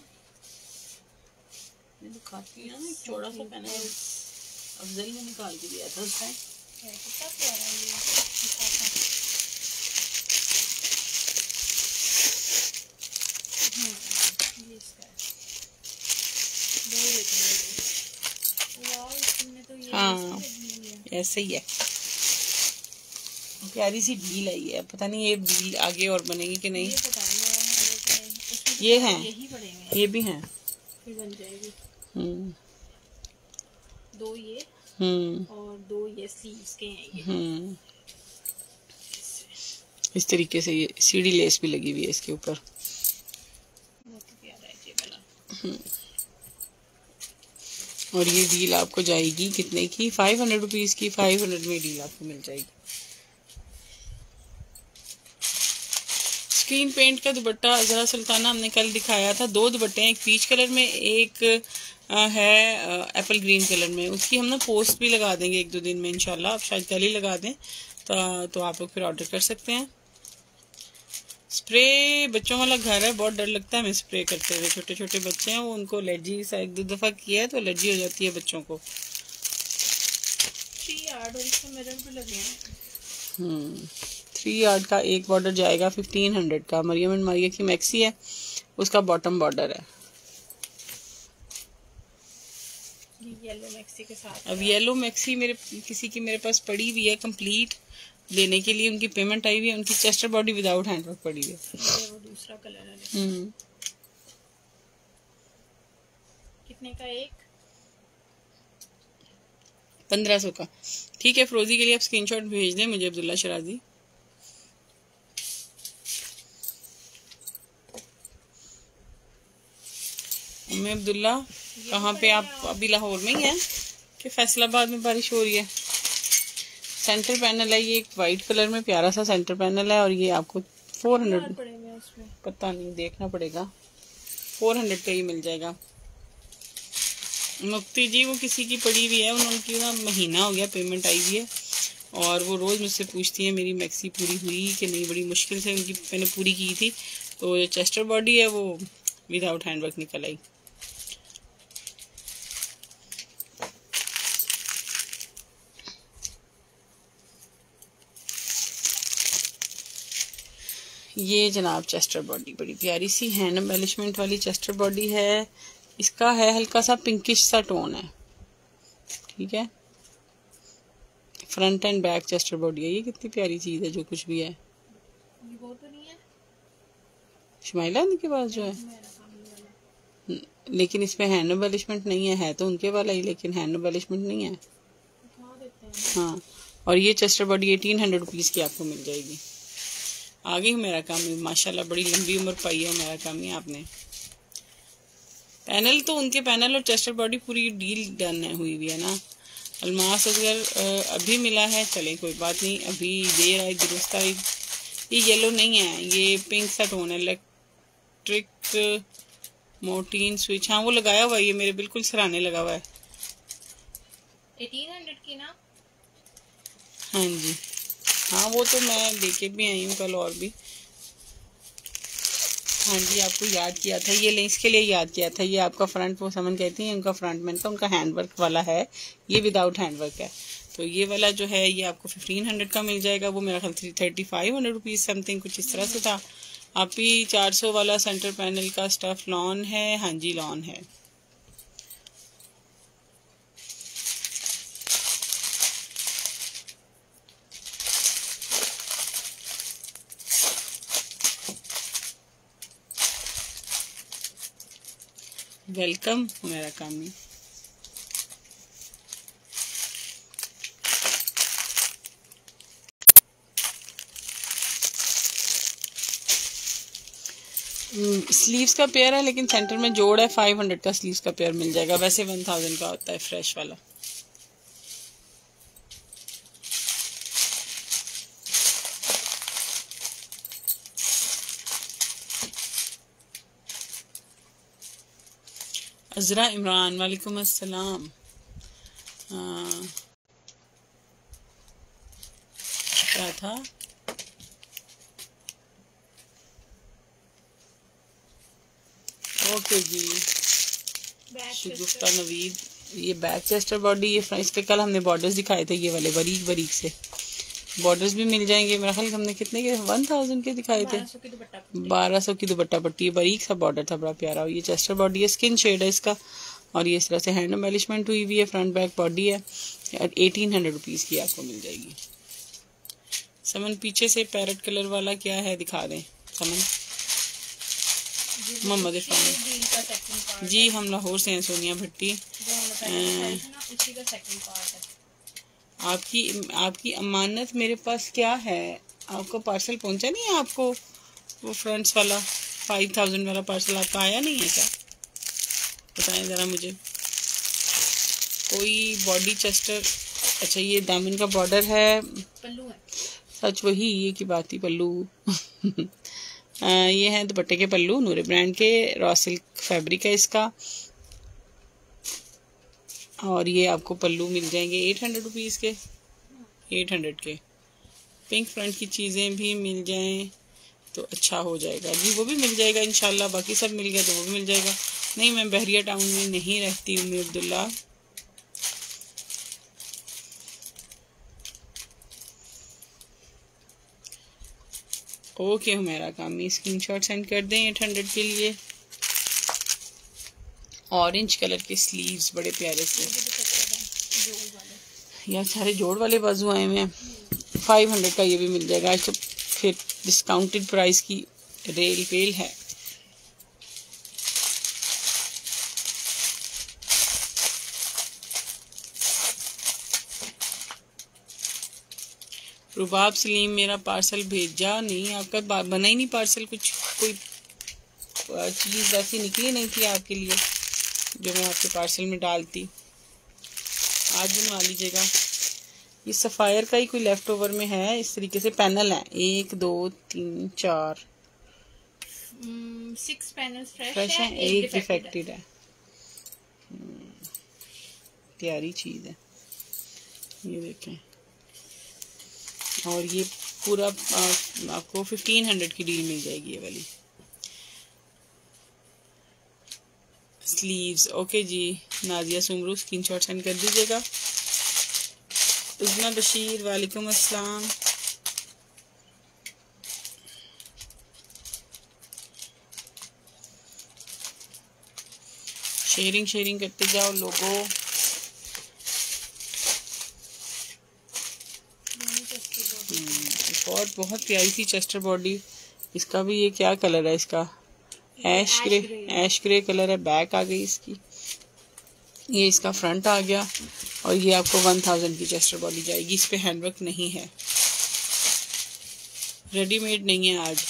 मैं दिखाती हूँ ना, चौड़ा सा पहना है, अफजल ने निकाल के दिया था उस टाइम। कितना प्यारा ये इसका है। हाँ ऐसे ही है, प्यारी सी ढील है ये। पता नहीं ये ढील आगे और बनेगी कि नहीं। ये हैं, ये भी हैं, फिर बन जाएगी। 2 ये और 2 ये स्लीव्स के हैं ये। इस तरीके से ये सीढ़ी लेस भी लगी हुई है इसके ऊपर। और ये डील आपको जाएगी कितने की? 500 रुपीज की। 500 में डील आपको मिल जाएगी। स्क्रीन पेंट का दुपट्टा जरा सुल्ताना हमने कल दिखाया था। 2 दुपट्टे हैं, एक पीच कलर में, एक है एप्पल ग्रीन कलर में। उसकी हम ना पोस्ट भी लगा देंगे 1-2 दिन में इंशाल्लाह। आप शायद कल ही लगा दें तो आप लोग फिर ऑर्डर कर सकते हैं। स्प्रे बच्चों वाला घर है, बहुत डर लगता है हमें स्प्रे करते हुए। छोटे छोटे बच्चे हैं, वो उनको एलर्जी सा 1-2 दफा किया है तो एलर्जी हो जाती है बच्चों को। 3 यार्ड और इसमें मिरर भी लगे हैं। 3 यार्ड का एक बॉर्डर जाएगा 1500 का। मरियम एंड मारिया की मैक्सी है, उसका बॉटम बॉर्डर है। येलो मैक्सी के साथ। अब येलो मैक्सी मेरे किसी की मेरे पास पड़ी हुई है कंप्लीट देने के लिए, उनकी पेमेंट आई हुई है। उनकी चेस्टर बॉडी विदाउट हैंडवर्क पड़ी हुई है। वो दूसरा कलर है। कितने का एक? 1500 का। ठीक है, फिरोजी के लिए आप स्क्रीनशॉट भेज दें मुझे, अब्दुल्ला शराजी। मैं अब्दुल्ला कहाँ पे? आप अभी लाहौर में ही हैं कि फैसलाबाद में बारिश हो रही है? सेंटर पैनल है ये, एक वाइट कलर में प्यारा सा सेंटर पैनल है। और ये आपको 400, पता नहीं देखना पड़ेगा, 400 का ही मिल जाएगा। मुफ्ती जी वो किसी की पड़ी हुई है, उनकी ना महीना हो गया पेमेंट आई हुई है, और वो रोज़ मुझसे पूछती है मेरी मैक्सी पूरी हुई कि नहीं। बड़ी मुश्किल से उनकी मैंने पूरी की थी। तो जो चेस्टर बॉडी है वो विदाउट हैंडवर्क निकल आई। ये जनाब चेस्टर बॉडी बड़ी प्यारी सी हैंड एम्बेलिशमेंट वाली चेस्टर बॉडी है। इसका है हल्का सा पिंकिश सा टोन है, ठीक है। Front and back chester body है। ये कितनी प्यारी चीज है, जो कुछ भी है। ये वो तो नहीं है शमाइला उनके पास जो है, लेकिन इसमें हैंड एम्बेलिशमेंट नहीं है तो उनके वाला ही, लेकिन हैंड एम्बेलिशमेंट नहीं है। हाँ, और ये चेस्टर बॉडी 1800 रुपीज की आपको मिल जाएगी। आगे ही मेरा काम है माशाल्लाह, बड़ी लंबी उम्र पाई है मेरा काम ही आपने। पैनल तो उनके पैनल और चेस्टर बॉडी पूरी डील डन है हुई हुई है ना। अलमास अगर अभी मिला है चले कोई बात नहीं, अभी देर आई दुरुस्त आई। ये येलो नहीं है, ये पिंक सा टोन है। इलेक्ट्रिक मोटीन स्विच, हाँ वो लगाया हुआ है, ये मेरे बिल्कुल सराहने लगा हुआ है। 1800 की ना? हाँ जी, हाँ वो तो मैं लेके भी आई हूँ कल और भी। हाँ जी, आपको याद किया था, ये लेंस के लिए याद किया था। ये आपका फ्रंट, वो समन कहती है उनका फ्रंट, मैंने कहा उनका हैंडवर्क वाला है, ये विदाउट हैंडवर्क है। तो ये वाला जो है ये आपको 1500 का मिल जाएगा। वो मेरा ख्याल 3500 रुपीज़ समथिंग कुछ इस तरह से था। आप ही 400 वाला सेंटर पैनल का स्टफ लॉन है। हाँ जी, लॉन है। वेलकम मेरा कामी। स्लीव्स का पेयर है, लेकिन सेंटर में जोड़ है। 500 का स्लीव्स का पेयर मिल जाएगा। वैसे 1000 का होता है फ्रेश वाला। अजरा इमरान, वालेकुम अस्सलाम। क्या था? ओके जी, शुगुफ्ता नवीद। ये बैक चेस्टर बॉडी, ये फ्रंट पे कल हमने बॉर्डर्स दिखाए थे, ये वाले बारीक बारीक से बॉर्डर्स भी मिल जाएंगे। मेरा ख्याल हमने कितने के 1000 के दिखाए थे। 1200 की दुपट्टा पट्टी, बारीक सा बॉर्डर था, बड़ा प्यारा। और ये चेस्टर बॉडी है, स्किन शेड है इसका। और ये इस तरह से हैंड एम्बेलिशमेंट हुई हुई है। फ्रंट बैक बॉडी है। 1800 रुपीज़ की आपको मिल जाएगी। समन पीछे से पैरेट कलर वाला क्या है दिखा दें समन। मोहम्मद इरफान जी, हम लाहौर से हैं, सोनिया भट्टी। आपकी अमानत मेरे पास क्या है? आपको पार्सल पहुंचा नहीं है आपको? वो फ्रेंड्स वाला 5000 वाला पार्सल आपका आया नहीं है क्या? बताएं ज़रा मुझे। कोई बॉडी चेस्टर, अच्छा ये दामन का बॉर्डर है, पल्लू है। सच वही, ये की बात ही पल्लू। ये है दुपट्टे के पल्लू, नूरे ब्रांड के, रॉ सिल्क फैब्रिक है इसका। और ये आपको पल्लू मिल जाएंगे 800 रुपीज़ के। 800 के पिंक फ्रंट की चीज़ें भी मिल जाएं तो अच्छा हो जाएगा जी। वो भी मिल जाएगा इंशाल्लाह। बाकी सब मिल गया तो वो भी मिल जाएगा। नहीं, मैं बहरिया टाउन में नहीं रहती, उम्मी अब्दुल्ला। ओके हुमैरा कामी, स्क्रीनशॉट सेंड कर दें 800 के लिए। ऑरेंज कलर के स्लीव्स बड़े प्यारे से, यार सारे जोड़ वाले बाजू आए हुए हैं। 500 का ये भी मिल जाएगा। आज तो फिर डिस्काउंटेड प्राइस की रेल पेल है। रुबाब सलीम, मेरा पार्सल भेजा नहीं, आपका बना ही नहीं पार्सल। कुछ कोई चीज़ ऐसी निकली नहीं थी आपके लिए जो मैं आपके पार्सल में डालती। आज बनवा लीजिएगा। ये सफ़ायर का ही कोई लेफ्ट ओवर में है। इस तरीके से पैनल है, 1 2 3 4 6 पैनल्स फ्रेश है, एक डिफेक्टेड है। प्यारी चीज़ है, ये देखें। और ये पूरा आपको 1500 की डील मिल जाएगी ये वाली स्लीव्स। ओके जी, नाजिया सुमरू स्क्रीनशॉट सेंड कर दीजिएगा। उज़मा बशीर, वालेकुम अस्सलाम। शेयरिंग करते जाओ लोगों। और बहुत प्यारी सी चेस्टर बॉडी। इसका भी ये क्या कलर है इसका? ऐश ग्रे कलर है। बैक आ गई इसकी, ये इसका फ्रंट आ गया। और ये आपको 1000 की चेस्टर बॉडी जाएगी। इस पे हैंडवर्क नहीं है, रेडीमेड नहीं है आज।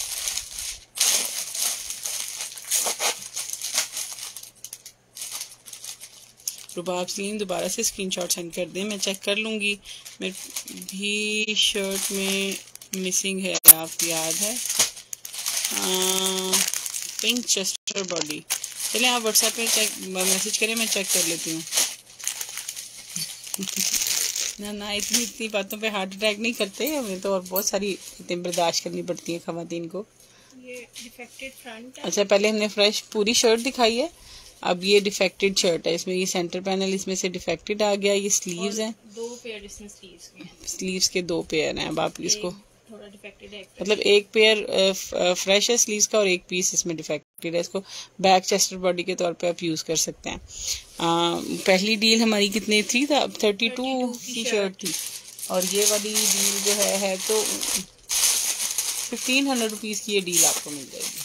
रुबाब सलीम, दोबारा से स्क्रीनशॉट सेंड कर दें, मैं चेक कर लूँगी। मेरे भी शर्ट में मिसिंग है, आपको याद है? Pink chester body. चलें आप व्हाट्सएप पे चेक मैसेज करें, मैं चेक कर लेती हूँ। ना ना, इतनी इतनी बातों पे हार्ट अटैक नहीं करते, हमें तो और बहुत सारी इतनी बर्दाश्त करनी पड़ती है खवातीन को। ये डिफेक्टेड फ्रंट है। अच्छा, पहले हमने फ्रेश पूरी शर्ट दिखाई है, अब ये डिफेक्टेड शर्ट है। इसमें ये सेंटर पैनल इसमें से डिफेक्टेड आ गया। ये स्लीव्स हैं, 2 पेयर इसमें स्लीव्स के, स्लीव्स के 2 पेयर हैं। अब आप इसको थोड़ा डिफेक्टेड है, मतलब एक पेयर फ्रेश है स्लीव्स का और एक पीस इसमें डिफेक्टेड है। इसको बैक चेस्टर बॉडी के तौर पे आप यूज कर सकते हैं। पहली डील हमारी कितनी थी? 32 की शर्ट थी, और ये वाली डील जो है तो 1500 रुपीज की ये डील आपको मिल जाएगी।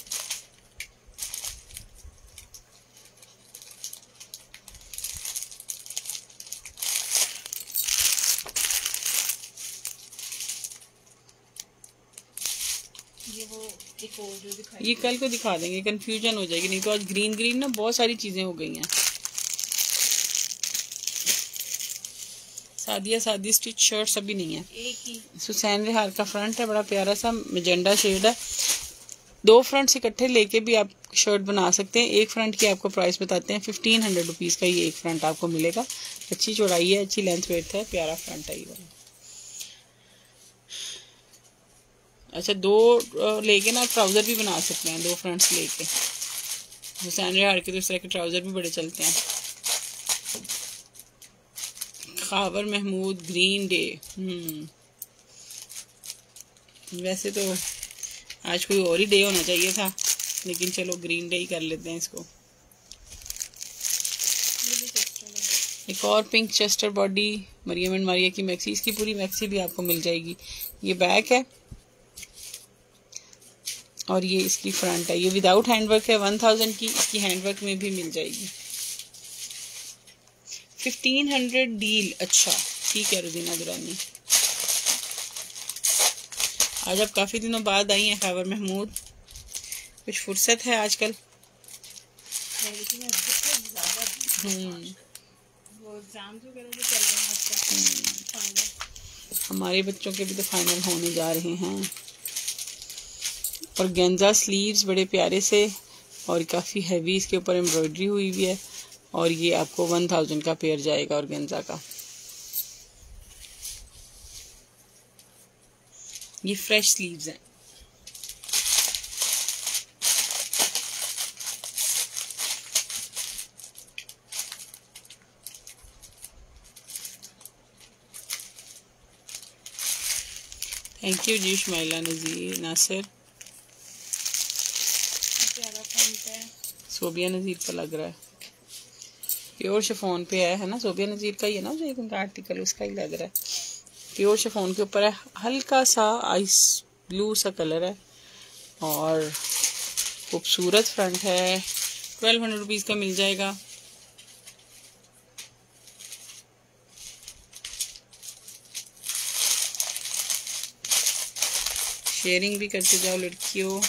एक और जो ये कल को दिखा देंगे, कंफ्यूजन हो जाएगी, नहीं तो आज ग्रीन ग्रीन ना बहुत सारी चीजें हो गई हैं। सादी स्टिच शर्ट अभी नहीं है। एक ही सुसैन रेहार का फ्रंट है, बड़ा प्यारा सा मैजेंडा शेड है। 2 फ्रंट्स इकट्ठे लेके भी आप शर्ट बना सकते हैं। एक फ्रंट की आपको प्राइस बताते हैं, 1500 रुपीज का ये एक फ्रंट आपको मिलेगा। अच्छी चौड़ाई है, अच्छी लेंथ वेथ है, प्यारा फ्रंट है ये वाला। अच्छा, 2 लेके ना ट्राउजर भी बना सकते हैं, 2 फ्रंट्स लेके। हुसैन रेहार के तो इस तरह के ट्राउजर भी बड़े चलते हैं। खावर महमूद ग्रीन डे, वैसे तो आज कोई और ही डे होना चाहिए था, लेकिन चलो ग्रीन डे ही कर लेते हैं इसको। एक और pink chester body Maryam and Maria की मैक्सी, इसकी पूरी मैक्सी भी आपको मिल जाएगी। ये बैक है और ये इसकी फ्रंट है। ये विदाउट हैंडवर्क है, 1000 की, इसकी हैंडवर्क में भी मिल जाएगी। 1500 डील। अच्छा ठीक है रुबीना दुरानी, आज आप काफी दिनों बाद आई हैं खैबर महमूद, कुछ फुर्सत है आजकल? हमारे बच्चों के भी तो फाइनल होने जा रहे हैं। और गेंजा स्लीव्स बड़े प्यारे से, और काफी हैवी इसके ऊपर एम्ब्रॉयडरी हुई हुई है, और ये आपको 1000 का पेयर जाएगा और गेंजा का। ये फ्रेश स्लीव्स हैं। थैंक यू जी शुमाइला नजीर नासिर। सोबिया नजीर का लग रहा है, प्योर शिफॉन पे है ना, सोबिया नजीर का ही है ना जो एक उनका आर्टिकल, उसका ही लग रहा है। प्योर शिफॉन के ऊपर है, हल्का सा आइस ब्लू सा कलर है, और खूबसूरत फ्रंट है। 1200 रुपीज का मिल जाएगा। शेयरिंग भी करते जाओ लड़कियों।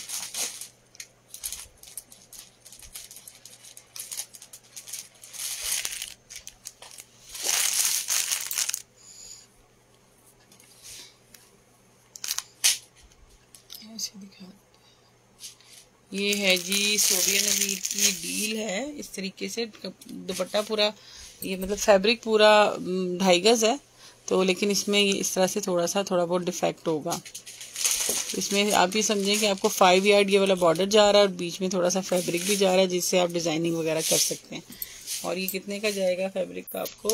ऐसे दिखा, ये है जी सोबिया नजीर की डील है। इस तरीके से दुपट्टा पूरा, ये मतलब फैब्रिक पूरा 2.5 गज है, तो लेकिन इसमें ये इस तरह से थोड़ा बहुत डिफेक्ट होगा। इसमें आप ये समझें कि आपको 5 यार्ड ये वाला बॉर्डर जा रहा है और बीच में थोड़ा सा फैब्रिक भी जा रहा है, जिससे आप डिजाइनिंग वगैरह कर सकते हैं। और ये कितने का जाएगा फैब्रिक का आपको?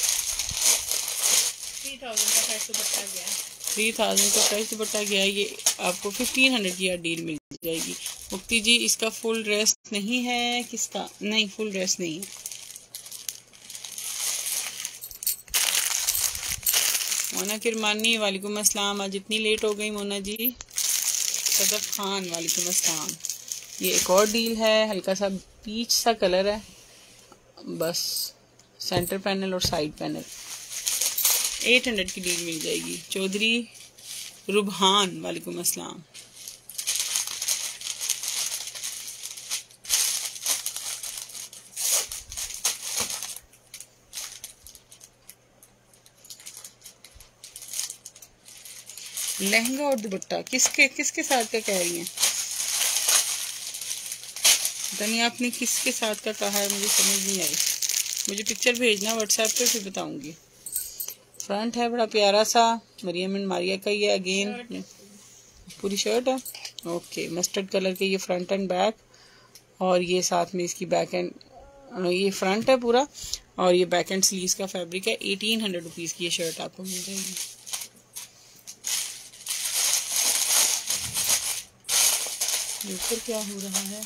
3000 का फ्रेश दुपट्टा गया। 3000 का फ्रेश दुपट्टा गया। ये आपको 1500 की डील मिल जाएगी। मुक्ति जी इसका फुल ड्रेस नहीं है, किसका? नहीं फुल ड्रेस नहीं है। मोना किरमानी वालेकुम अस्सलाम, आज इतनी लेट हो गई मोना जी। सदफ खान वालेकुम अस्सलाम। ये एक और डील है, हल्का सा पीच सा कलर है, बस सेंटर पैनल और साइड पैनल। 800 की डील मिल जाएगी। चौधरी रुबहान वालेकुम अस्सलाम। लहंगा और दुपट्टा किसके साथ का कह रही हैं? धनिया आपने किसके साथ का कहा है, मुझे समझ नहीं आई। मुझे पिक्चर भेजना व्हाट्सएप पे, फिर बताऊंगी। फ्रंट है बड़ा प्यारा सा, मरियम एंड मारिया का ये अगेन पूरी शर्ट है। ओके, मस्टर्ड कलर के ये फ्रंट एंड बैक, और ये साथ में इसकी बैक एंड, ये फ्रंट है पूरा और ये बैक एंड स्लीव्स का फैब्रिक है। 1800 रुपीज की ये शर्ट आपको मिल जाएगी। ऊपर क्या हो रहा है,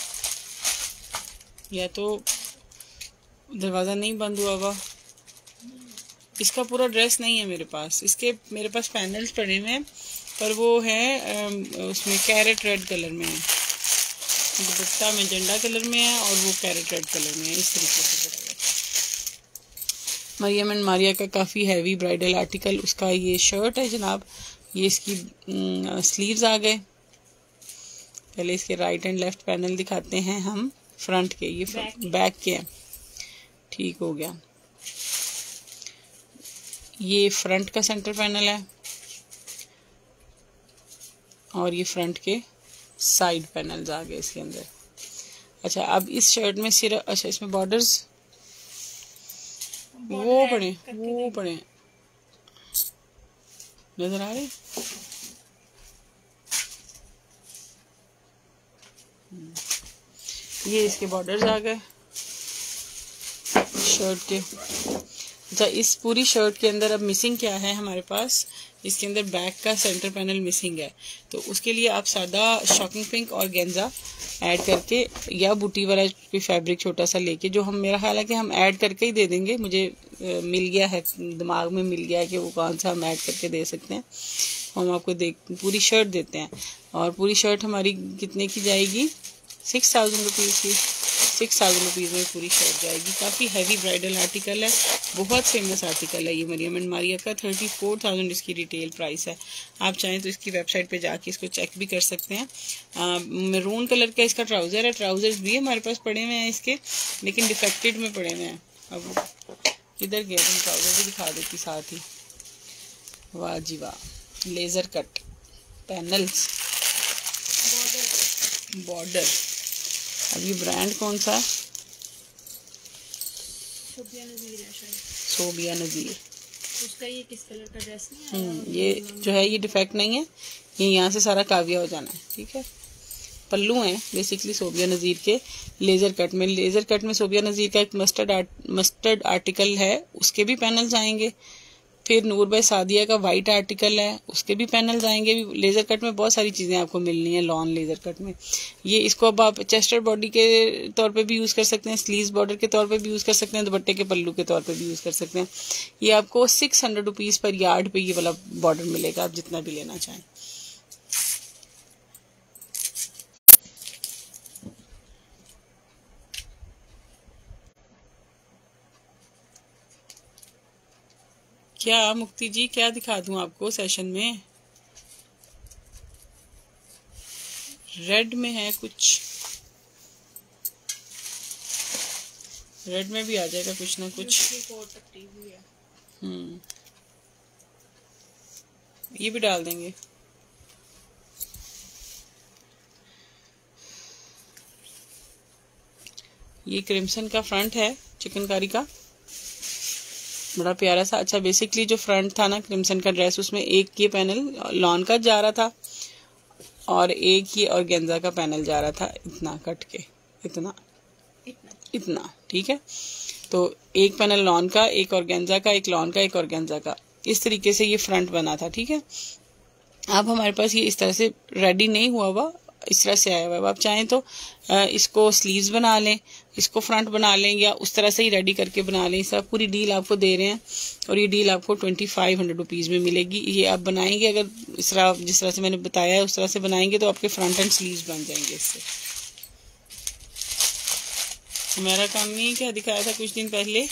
या तो दरवाजा नहीं बंद हुआ हुआ। इसका पूरा ड्रेस नहीं है मेरे पास, इसके मेरे पास पैनल्स पड़े हुए हैं, पर वो है उसमें कैरेट रेड कलर में है, दुपट्टा मैजेंडा कलर में है और वो कैरेट रेड कलर में है। इस तरीके से पड़ा है। मरियम एंड मारिया का काफ़ी हैवी ब्राइडल आर्टिकल, उसका ये शर्ट है जनाब। ये इसकी स्लीव्स आ गए। पहले इसके राइट एंड लेफ्ट पैनल दिखाते हैं हम। फ्रंट के, ये बैक के हैं, ठीक हो गया। ये फ्रंट का सेंटर पैनल है और ये फ्रंट के साइड पैनल्स आ गए इसके अंदर। अच्छा, अब इस शर्ट में सिर्फ, अच्छा इसमें बॉर्डर्स वो पड़े नजर आ रहे। ये इसके बॉर्डर्स आ गए शर्ट के। अच्छा, इस पूरी शर्ट के अंदर अब मिसिंग क्या है हमारे पास, इसके अंदर बैक का सेंटर पैनल मिसिंग है, तो उसके लिए आप सादा शॉकिंग पिंक और गेंजा ऐड करके या बूटी वाला कोई फैब्रिक छोटा सा लेके, जो हम, मेरा ख्याल है कि हम ऐड करके ही दे देंगे, मुझे मिल गया है, दिमाग में मिल गया है कि वो कौन सा हम ऐड करके दे सकते हैं। हम आपको पूरी शर्ट देते हैं, और पूरी शर्ट हमारी कितने की जाएगी, 6000 रुपीज़ की। 6000 रुपीज़ में पूरी शर्ट जाएगी। काफ़ी हैवी ब्राइडल आर्टिकल है, बहुत फेमस आर्टिकल है ये मरियम एंड मारिया का। 34,000 इसकी रिटेल प्राइस है। आप चाहें तो इसकी वेबसाइट पे जाके इसको चेक भी कर सकते हैं। मैरून कलर का इसका ट्राउज़र है, ट्राउज़र्स भी हमारे पास पड़े हुए हैं इसके, लेकिन डिफेक्टेड में पड़े हुए हैं। अब किधर गया, तुम ट्राउज़र भी दिखा देती साथ ही। वाह जी वाह, लेज़र कट पैनल्स, बॉर्डर। अब ये ब्रांड कौन सा है, सोबिया नज़ीर। उसका ये किस कलर का ड्रेस नहीं है? ये जो है ये डिफेक्ट नहीं है, ये यहाँ से सारा काविया हो जाना है, ठीक है। पल्लू हैं बेसिकली सोबिया नज़ीर के लेज़र कट में। लेज़र कट में सोबिया नज़ीर का एक मस्टर्ड आर्टिकल है, उसके भी पैनल्स आएंगे। फिर नूर बाय सादिया का वाइट आर्टिकल है, उसके भी पैनल्स आएंगे। लेज़र कट में बहुत सारी चीज़ें आपको मिलनी है लॉन लेज़र कट में। ये इसको अब आप चेस्टर बॉडी के तौर पे भी यूज़ कर सकते हैं, स्लीव्स बॉर्डर के तौर पे भी यूज़ कर सकते हैं, दुपट्टे के पल्लू के तौर पे भी यूज़ कर सकते हैं। ये आपको 600 रुपीज़ पर यार्ड पे ये वाला बॉर्डर मिलेगा, आप जितना भी लेना चाहें। क्या मुक्ति जी, क्या दिखा दूं आपको सेशन में? रेड में है कुछ, रेड में भी आ जाएगा कुछ ना कुछ। ये भी डाल देंगे। ये क्रिम्सन का फ्रंट है, चिकनकारी का, बड़ा प्यारा सा। अच्छा, बेसिकली जो फ्रंट था ना क्रिम्सन का ड्रेस, उसमें एक ये पैनल लॉन का जा रहा था और एक ये ऑर्गेन्जा का पैनल जा रहा था, इतना कट के, इतना ठीक है। तो एक पैनल लॉन का, एक ऑर्गेन्जा का, एक लॉन का, एक ऑर्गेन्जा का, इस तरीके से ये फ्रंट बना था, ठीक है। अब हमारे पास ये इस तरह से रेडी नहीं हुआ हुआ, इस तरह से आया हुआ है। आप चाहें तो इसको स्लीव्स बना लें, इसको फ्रंट बना लें, या उस तरह से ही रेडी करके बना लें। इस तरह पूरी डील आपको दे रहे हैं, और ये डील आपको 2500 रुपीज़ में मिलेगी। ये आप बनाएंगे अगर इस तरह, जिस तरह से मैंने बताया है उस तरह से बनाएंगे, तो आपके फ्रंट एंड स्लीव्स बन जाएंगे इससे। हमारा काम नहीं क्या दिखाया था कुछ दिन पहले,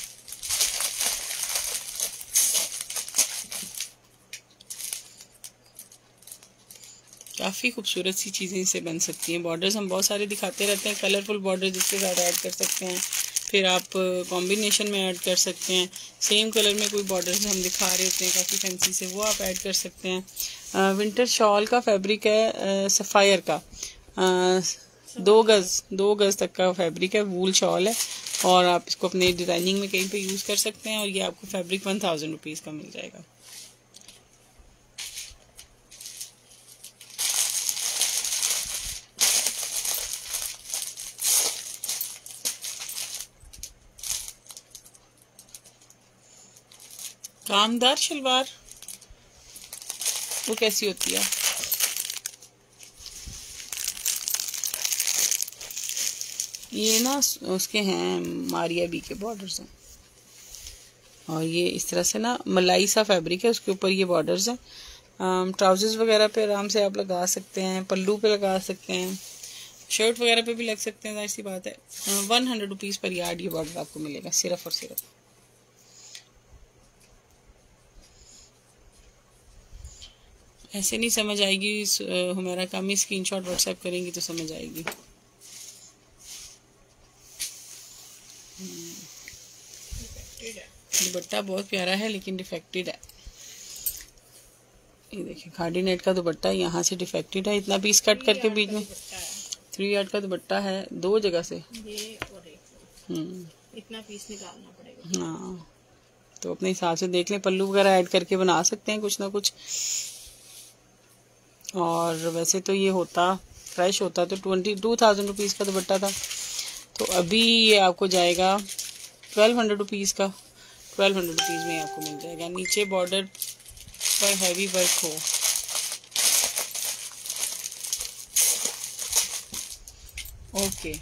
काफ़ी खूबसूरत सी चीज़ें इससे बन सकती हैं। बॉर्डर्स हम बहुत सारे दिखाते रहते हैं, कलरफुल बॉर्डर जिसके साथ ऐड कर सकते हैं। फिर आप कॉम्बिनेशन में ऐड कर सकते हैं, सेम कलर में कोई बॉर्डर्स हम दिखा रहे होते हैं काफ़ी फैंसी से, वो आप ऐड कर सकते हैं। विंटर शॉल का फैब्रिक है सफ़ायर का, 2 गज तक का फैब्रिक है, वूल शॉल है, और आप इसको अपने डिज़ाइनिंग में कहीं पे यूज़ कर सकते हैं। और ये आपको फैब्रिक 1000 रुपीज़ का मिल जाएगा। कामदार शलवार वो कैसी होती है? ये ना उसके हैं मारिया बी के बॉर्डर्स हैं, और ये इस तरह से ना मलाई सा फैब्रिक है, उसके ऊपर ये बॉर्डर्स हैं। ट्राउजर्स वगैरह पे आराम से आप लगा सकते हैं, पल्लू पे लगा सकते हैं, शर्ट वगैरह पे भी लग सकते हैं, जाहिर सी बात है। 100 रुपीज़ पर यार्ड ये बॉर्डर आपको मिलेगा, सिर्फ और सिर्फ। ऐसे नहीं समझ आएगी हुमैरा कामी, स्क्रीनशॉट व्हाट्सएप करेंगी तो समझ आएगी। दुपट्टा बहुत प्यारा है लेकिन डिफेक्टेड है। ये देखिए खादी नेट का दुपट्टा यहाँ से डिफेक्टेड है, इतना पीस कट करके बीच में 3 यार्ड का दुपट्टा है, 2 जगह से ये और इतना पीस निकालना पड़ेगा। हाँ, तो अपने हिसाब से देख लें, पल्लू वगैरह ऐड करके बना सकते हैं कुछ ना कुछ। और वैसे तो ये होता फ्रेश होता तो 22,000 रुपीज़ का दुपट्टा था, तो अभी ये आपको जाएगा 1200 रुपीज़ का। 1200 रुपीज़ में आपको मिल जाएगा। नीचे बॉर्डर पर हैवी वर्क हो। Okay,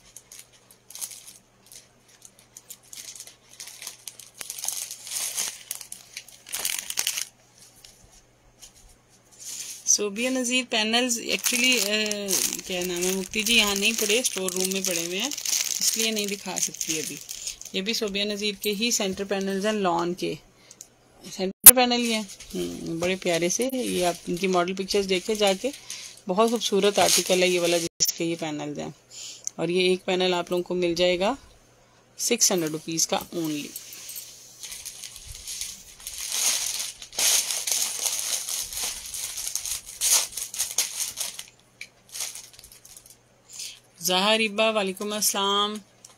Sobia Nazir panels actually क्या नाम है मुक्ति जी, यहाँ नहीं पड़े, स्टोर रूम में पड़े हुए हैं, इसलिए नहीं दिखा सकती अभी। ये भी सोबिया नज़ीर के ही सेंटर पैनल्स हैं, लॉन के सेंटर पैनल ही हैं, बड़े प्यारे से। ये आप इनकी मॉडल पिक्चर्स देखे जाके, बहुत खूबसूरत आर्टिकल है ये वाला जिसके ये पैनल्स हैं। और ये एक पैनल आप लोगों को मिल जाएगा 600 रुपीज़ का ओनली। ज़हर इब्बा वालेकुम अस्सलाम,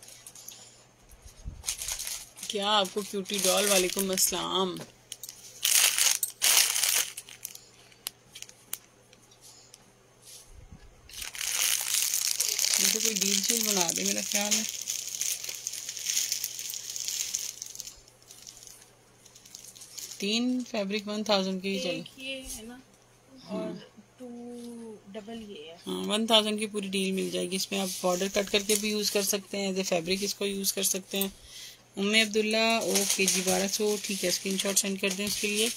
क्या आपको क्यूटी डॉल वालेकुम अस्सलाम। तो कोई डील शील बना दे मेरा ख्याल है। तीन फैब्रिक 1000 के ही चले, ये है ना, और 2 डबल ये है। हाँ 1000 की पूरी डील मिल जाएगी। इसमें आप बॉर्डर कट करके भी यूज़ कर सकते हैं, एज ए फैब्रिक इसको यूज़ कर सकते हैं। उम्मे अब्दुल्ला ओके जी 1200, ठीक है, स्क्रीनशॉट सेंड कर दें उसके लिए।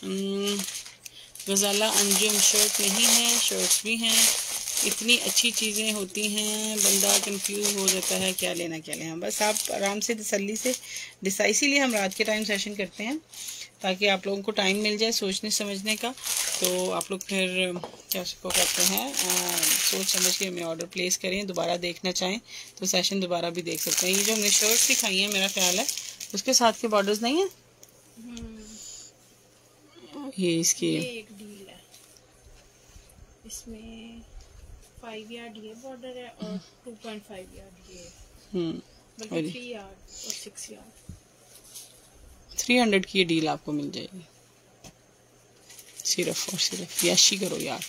गजाला अंजुम शर्ट नहीं है, शर्ट्स भी हैं। इतनी अच्छी चीज़ें होती हैं, बंदा कंफ्यूज हो जाता है क्या लेना क्या लेना। बस आप आराम से तसल्ली से डिसाइड, इसीलिए हम रात के टाइम सेशन करते हैं ताकि आप लोगों को टाइम मिल जाए सोचने समझने का। तो आप लोग फिर क्या उसको कहते हैं सोच समझ के हमें ऑर्डर प्लेस करें। दोबारा देखना चाहें तो सेशन दोबारा भी देख सकते हैं। ये जो हमने शर्ट्स दिखाई हैं मेरा ख्याल है उसके साथ के बॉर्डर्स नहीं है, ये इसकी ये एक डील है, इसमें 5 यार्ड ये बॉर्डर है और 2.5 यार्ड ये, बल्कि 3 यार्ड और 6 यार्ड। 300 की ये डील आपको मिल जाएगी, सिर्फ और सिर्फ। यशी करो यार।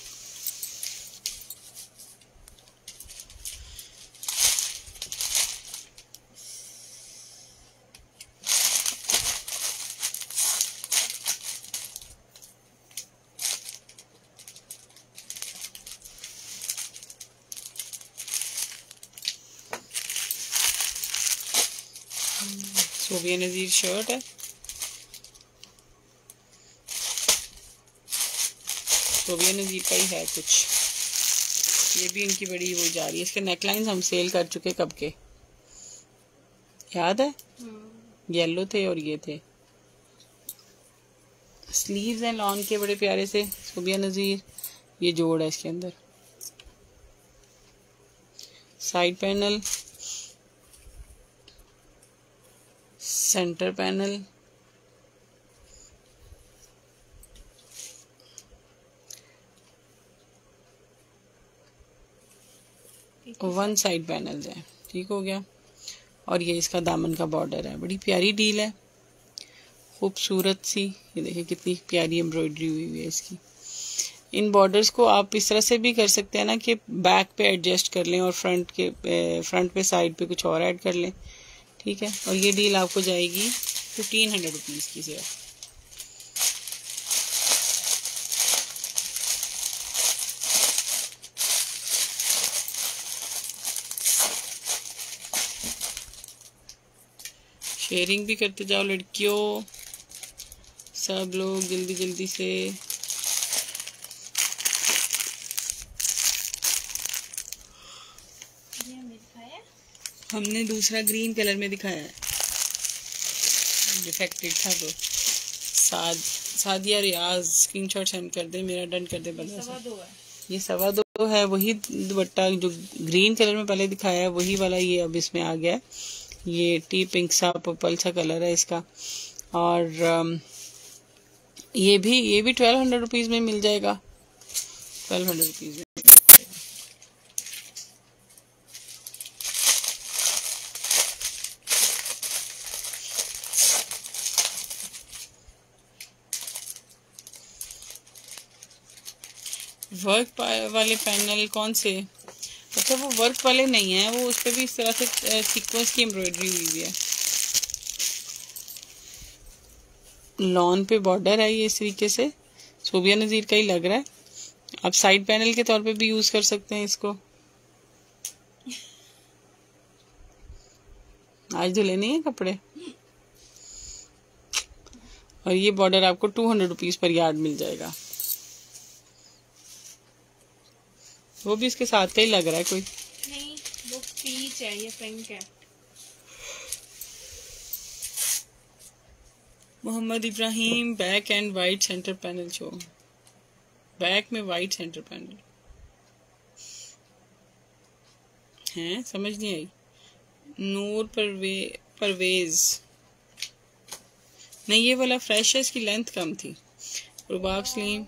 सोबिया नज़ीर शर्ट है, सोबिया नज़ीर का ही है कुछ। ये भी इनकी बड़ी वो जा रही है। इसके नेकलाइंस हम सेल कर चुके कब के, याद है? येलो थे और ये थे। स्लीव्स हैं लॉन के बड़े प्यारे से, सोबिया नज़ीर। ये जोड़ है इसके अंदर, side panel, centre panel, one side panel है, ठीक हो गया। और ये इसका दामन का बॉर्डर है। बड़ी प्यारी डील है, खूबसूरत सी। ये देखिए कितनी प्यारी एम्ब्रॉयडरी हुई हुई है इसकी। इन बॉर्डर्स को आप इस तरह से भी कर सकते हैं ना कि बैक पे एडजस्ट कर लें और फ्रंट पे साइड पे कुछ और ऐड कर लें, ठीक है। और ये डील आपको जाएगी 1500 रुपीज़ की सिर्फ। शेयरिंग भी करते जाओ लड़कियों, सब लोग जल्दी जल्दी से। हमने दूसरा ग्रीन कलर में दिखाया है, डिफेक्टेड था तो। सादिया रियाज स्क्रीनशॉट सेंड कर दे, मेरा डन कर दे। ये 2.25 है। वही दुपट्टा जो ग्रीन कलर में पहले दिखाया है वही वाला ये अब इसमें आ गया है। ये टी पिंक सा पर्पल सा कलर है इसका। और ये भी 1200 रुपीज़ में मिल जाएगा। 1200 रुपीज़ में। वर्क वाले पैनल कौन से? अच्छा, वो वर्क वाले नहीं है, वो उस पर भी इस तरह से सीक्वेंस की एम्ब्रॉयडरी हुई हुई है। लॉन पे बॉर्डर है ये इस तरीके से, सोबिया नज़ीर का ही लग रहा है। आप साइड पैनल के तौर पे भी यूज कर सकते हैं इसको। आज धुले नहीं है कपड़े। और ये बॉर्डर आपको 200 रुपीज़ पर यार्ड मिल जाएगा। वो भी इसके साथ का ही लग रहा है कोई नहीं, वो पीच है, ये पिंक है। Mohammad Ibrahim, back and white centre panel show. Back में वाइट सेंटर पैनल है, समझ नहीं आई। नूर परवेज नहीं, ये वाला फ्रेश है, इसकी लेंथ कम थी। रुबाब स्लीम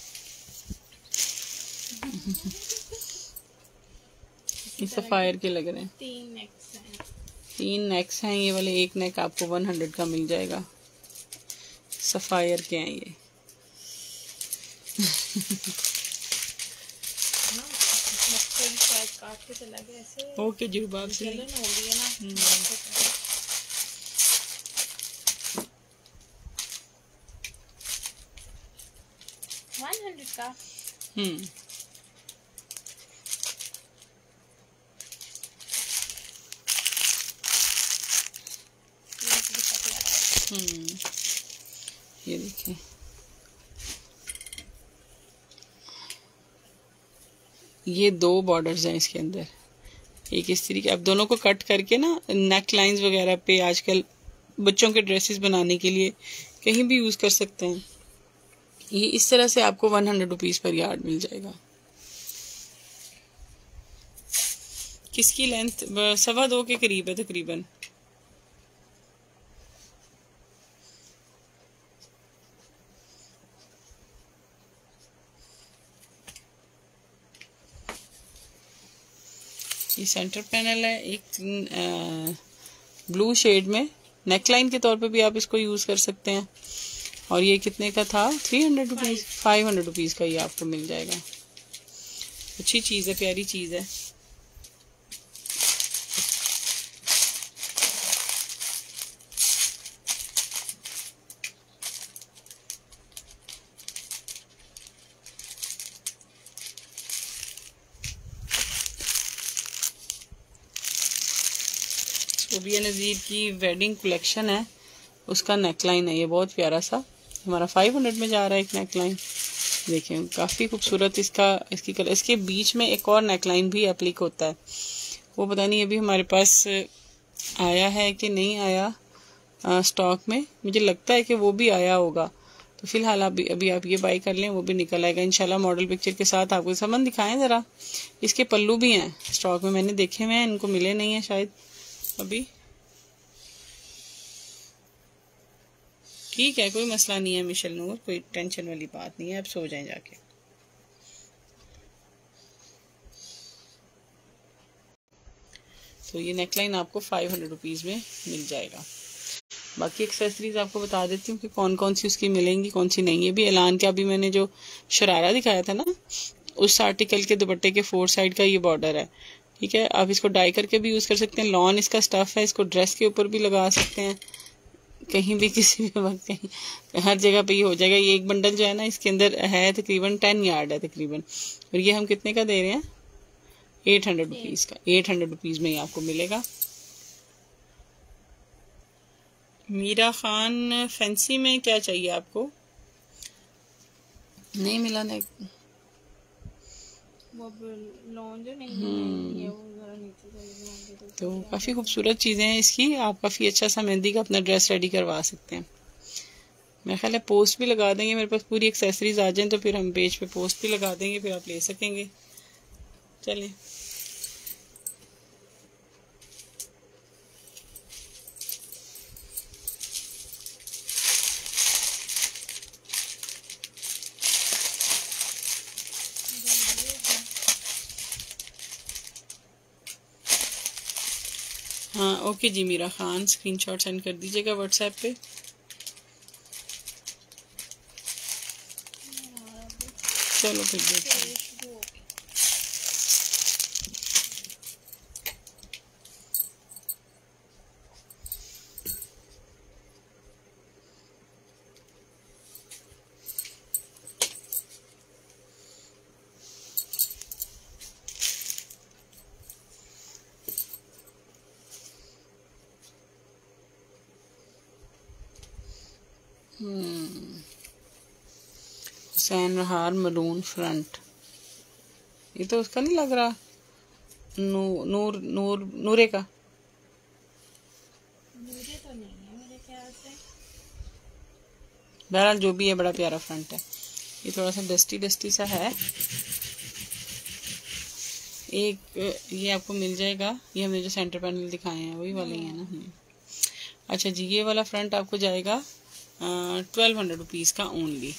सफायर के लग रहे हैं। 3 नेक्स हैं ये वाले। एक नेक आपको 100 का मिल जाएगा। सफायर के हैं ये। ओके जी, रुबाब से 100 का। ये देखिए, ये 2 बॉर्डर्स हैं इसके अंदर। एक इस तरीके, आप दोनों को कट करके ना नेक लाइंस वगैरह पे आजकल बच्चों के ड्रेसेस बनाने के लिए कहीं भी यूज कर सकते हैं। ये इस तरह से आपको 100 रुपीज़ पर यार्ड मिल जाएगा। किसकी लेंथ 2.25 के करीब है तकरीबन। ये सेंटर पैनल है एक ब्लू शेड में। नेकलाइन के तौर पे भी आप इसको यूज कर सकते हैं। और ये कितने का था? 300 रुपीज़, 500 रुपीज़ का ये आपको मिल जाएगा। अच्छी चीज़ है, प्यारी चीज़ है। सोबिया नज़ीर की वेडिंग कलेक्शन है, उसका नेकलाइन है ये, बहुत प्यारा सा। हमारा 500 में जा रहा है एक नेकलाइन। देखें काफ़ी खूबसूरत इसकी कलर। इसके बीच में एक और नेकलाइन भी एप्लिक होता है, वो पता नहीं अभी हमारे पास आया है कि नहीं आया स्टॉक में। मुझे लगता है कि वो भी आया होगा, तो फिलहाल अभी आप ये बाई कर लें, वो भी निकल आएगा इंशाल्लाह मॉडल पिक्चर के साथ। आपको सामान दिखाएं ज़रा। इसके पल्लू भी हैं स्टॉक में, मैंने देखे हुए हैं, इनको मिले नहीं है शायद अभी। ठीक है, कोई मसला नहीं है मिशेल नूर, कोई टेंशन वाली बात नहीं है। अब सो जाएं जाके। तो ये नेकलाइन आपको 500 रुपीज़ में मिल जाएगा। बाकी एक्सेसरीज आपको बता देती हूँ कि कौन कौन सी उसकी मिलेंगी, कौन सी नहीं। ये भी ऐलान के अभी मैंने जो शरारा दिखाया था ना, उस आर्टिकल के दुपट्टे के 4 साइड का ये बॉर्डर है, ठीक है। आप इसको डाई करके भी यूज़ कर सकते हैं। लॉन इसका स्टफ है, इसको ड्रेस के ऊपर भी लगा सकते हैं, कहीं भी किसी भी वक्त कहीं हर जगह पे ये हो जाएगा। ये एक बंडल जो है ना, इसके अंदर है तकरीबन 10 यार्ड है तकरीबन, और ये हम कितने का दे रहे हैं? 800 रुपीज़ का। 800 रुपीज़ में ये आपको मिलेगा। मीरा खान फैंसी में क्या चाहिए आपको? नहीं मिला ना, वो लॉन्ज नहीं है, वो जरा नीचे चले तो काफ़ी खूबसूरत चीज़ें हैं इसकी। आप काफ़ी अच्छा सा मेहंदी का अपना ड्रेस रेडी करवा सकते हैं। मेरा ख्याल है पोस्ट भी लगा देंगे, मेरे पास पूरी एक्सेसरीज आ जाएं तो फिर हम पेज पे पोस्ट भी लगा देंगे, फिर आप ले सकेंगे। चलिए, हाँ ओके जी मीरा खान, स्क्रीनशॉट सेंड कर दीजिएगा व्हाट्सएप पे। चलो फिर देखते हैं। हुसैन रहार मरून फ्रंट, ये तो उसका नहीं लग रहा। नूर नूर नूरे का मुझे तो नहीं है मेरे ख्याल से। बहरहाल जो भी है, बड़ा प्यारा फ्रंट है। ये थोड़ा सा डस्टी डस्टी सा है। एक ये आपको मिल जाएगा, ये हमने जो सेंटर पैनल दिखाए हैं वही वाले ही है ना। अच्छा जी, ये वाला फ्रंट आपको जाएगा 1200 रुपीज़ का ओनली।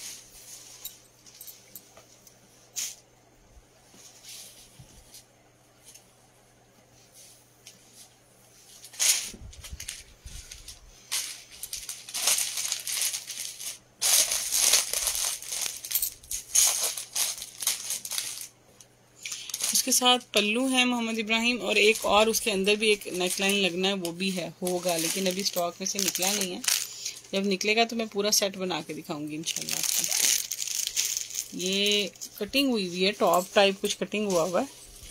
उसके साथ पल्लू है मोहम्मद इब्राहिम, और एक और उसके अंदर भी एक नेकलाइन लगना है, वो भी है, होगा, लेकिन अभी स्टॉक में से निकला नहीं है। जब निकलेगा तो मैं पूरा सेट बना के दिखाऊंगी इंशाल्लाह आपको। ये कटिंग हुई हुई है, टॉप टाइप कुछ कटिंग हुआ हुआ है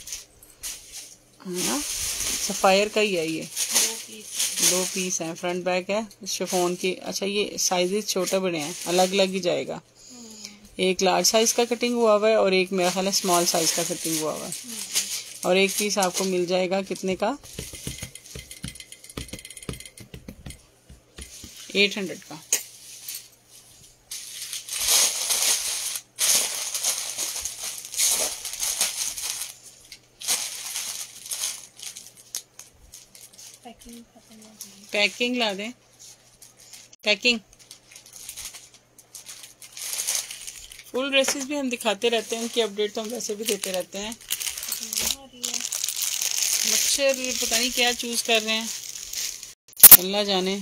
ना, सफ़ायर का ही है ये। 2 पीस हैं, फ्रंट बैक है शिफॉन की। अच्छा, ये साइजेस छोटे बड़े हैं, अलग अलग ही जाएगा। एक लार्ज साइज का कटिंग हुआ हुआ है और एक मेरा ख्याल है स्मॉल साइज का कटिंग हुआ हुआ है। और एक पीस आपको मिल जाएगा कितने का? 800 का। पैकिंग ला दें, पैकिंग। फुल ड्रेसेस भी हम दिखाते रहते हैं, उनकी अपडेट तो हम वैसे भी देते रहते हैं। मच्छर पता नहीं क्या चूज कर रहे हैं, अल्लाह जाने।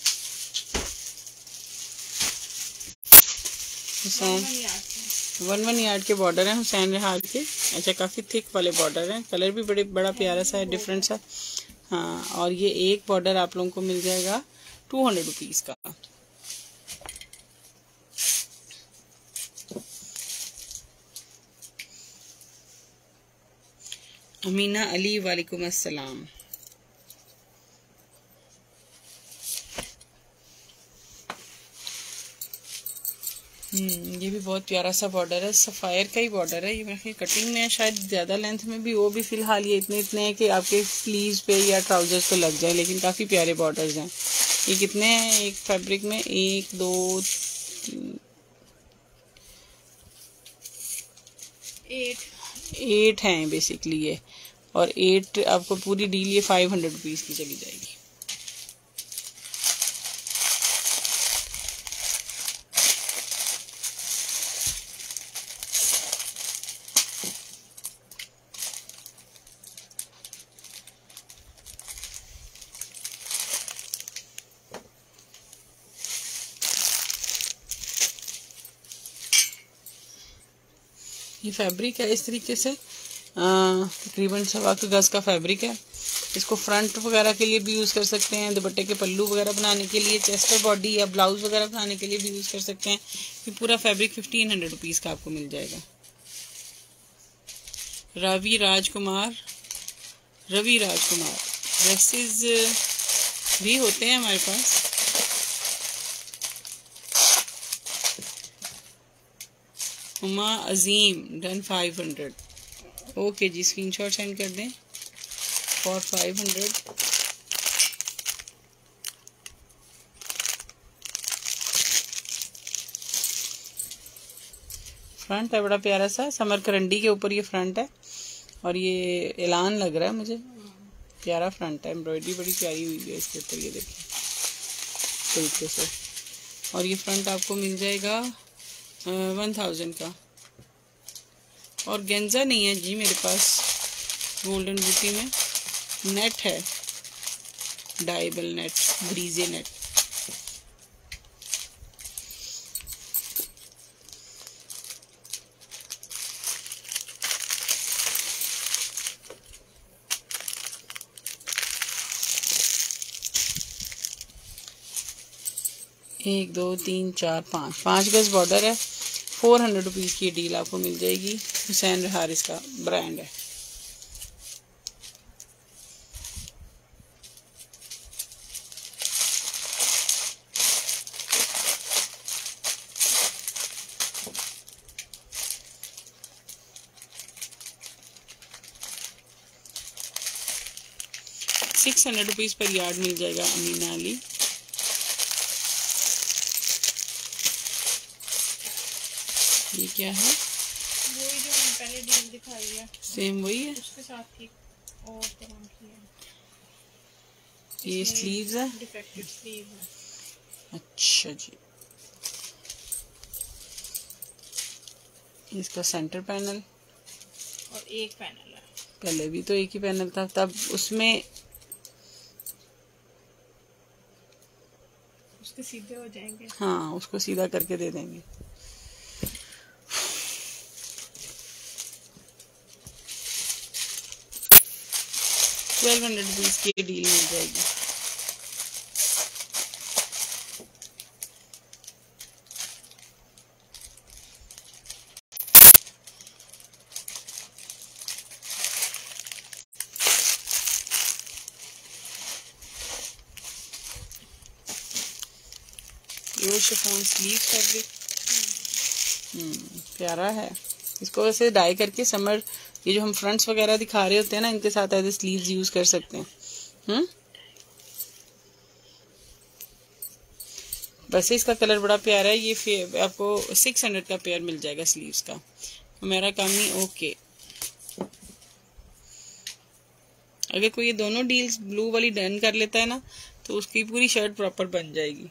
हुसैन 1 यार्ड के बॉर्डर हैं हुसैन रहार के। अच्छा, काफ़ी थिक वाले बॉर्डर हैं, कलर भी बड़ा प्यारा सा है, डिफरेंट सा। हाँ, और ये एक बॉर्डर आप लोगों को मिल जाएगा 200 रुपीज़ का। अमीना अली, वालेकुम अस्सलाम। ये भी बहुत प्यारा सा बॉर्डर है, सफ़ायर का ही बॉर्डर है। ये मेरे कटिंग में शायद ज़्यादा लेंथ में भी वो भी फ़िलहाल ये इतने हैं कि आपके स्लीव्स पे या ट्राउजर्स पे लग जाए, लेकिन काफ़ी प्यारे बॉर्डर्स हैं। ये कितने हैं एक फैब्रिक में? 1 2 8 हैं बेसिकली ये, और 8 आपको पूरी डील ये 500 रुपीज़ की चली जाएगी। ये फैब्रिक है इस तरीके से, तकरीबन 1.25 गज का फैब्रिक है। इसको फ्रंट वगैरह के लिए भी यूज़ कर सकते हैं, दुपट्टे के पल्लू वगैरह बनाने के लिए, चेस्टर बॉडी या ब्लाउज वगैरह बनाने के लिए भी यूज़ कर सकते हैं। ये पूरा फैब्रिक 1500 रुपीज़ का आपको मिल जाएगा। रवि राजकुमार ड्रेसेस भी होते हैं हमारे पास। हुमा अजीम डन 500। ओके जी, स्क्रीनशॉट सेंड कर दें फॉर 500। फ्रंट है बड़ा प्यारा सा, समर करंडी के ऊपर ये फ्रंट है और ये ऐलान लग रहा है मुझे, प्यारा फ्रंट है। एम्ब्रॉयडरी बड़ी प्यारी हुई है इसके ऊपर, ये देखिए तरीके से। और ये फ्रंट आपको मिल जाएगा 1000 का। और गेंजा नहीं है जी मेरे पास गोल्डन बूटी में, नेट है, डाइबल नेट, ब्रीजे नेट। एक 2 3 4 5 गज बॉर्डर है। 400 रुपीज़ की डील आपको मिल जाएगी। हुसैन हारिस का ब्रांड है। ₹600 पर यार्ड मिल जाएगा अमीना अली। ये क्या है? वही जो मैंने पहले डील दिखाई है, सेम वही है, उसके साथ ही और तरह की है। ये स्लीव्स है, डिफेक्टेड स्लीव है। अच्छा जी। इसका सेंटर पैनल और एक पैनल है, पहले भी तो एक ही पैनल था, तब उसमें उसके सीधे हो जाएंगे। हाँ, उसको सीधा करके दे देंगे। ₹1200 की डील मिल जाएगी। प्योर शिफॉन स्लीव फैब्रिक, प्यारा है। इसको वैसे डाई करके समर, ये जो हम फ्रंट्स वगैरह दिखा रहे होते हैं ना, इनके साथ ऐसे स्लीव्स यूज कर सकते हैं। वैसे इसका कलर बड़ा प्यारा है। ये आपको 600 का पेयर मिल जाएगा स्लीव्स का। मेरा काम ही ओके। अगर कोई ये दोनों डील्स ब्लू वाली डन कर लेता है ना, तो उसकी पूरी शर्ट प्रॉपर बन जाएगी।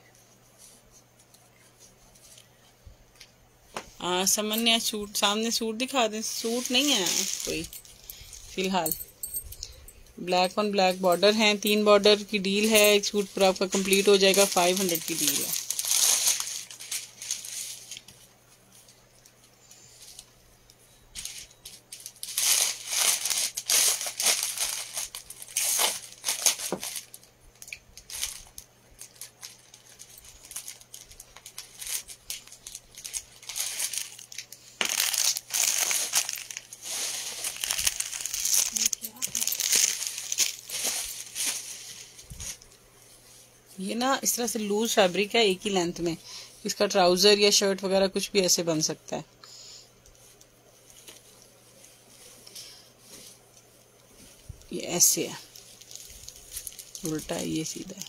सामान्य सूट, सामने सूट दिखा दें। सूट नहीं है कोई फिलहाल। ब्लैक ऑन ब्लैक बॉर्डर हैं, 3 बॉर्डर की डील है। एक सूट पर आपका कंप्लीट हो जाएगा। 500 की डील है। ये ना इस तरह से लूज फैब्रिक है, एक ही लेंथ में। इसका ट्राउजर या शर्ट वगैरह कुछ भी ऐसे बन सकता है। ये ऐसे है, उल्टा है, ये सीधा है।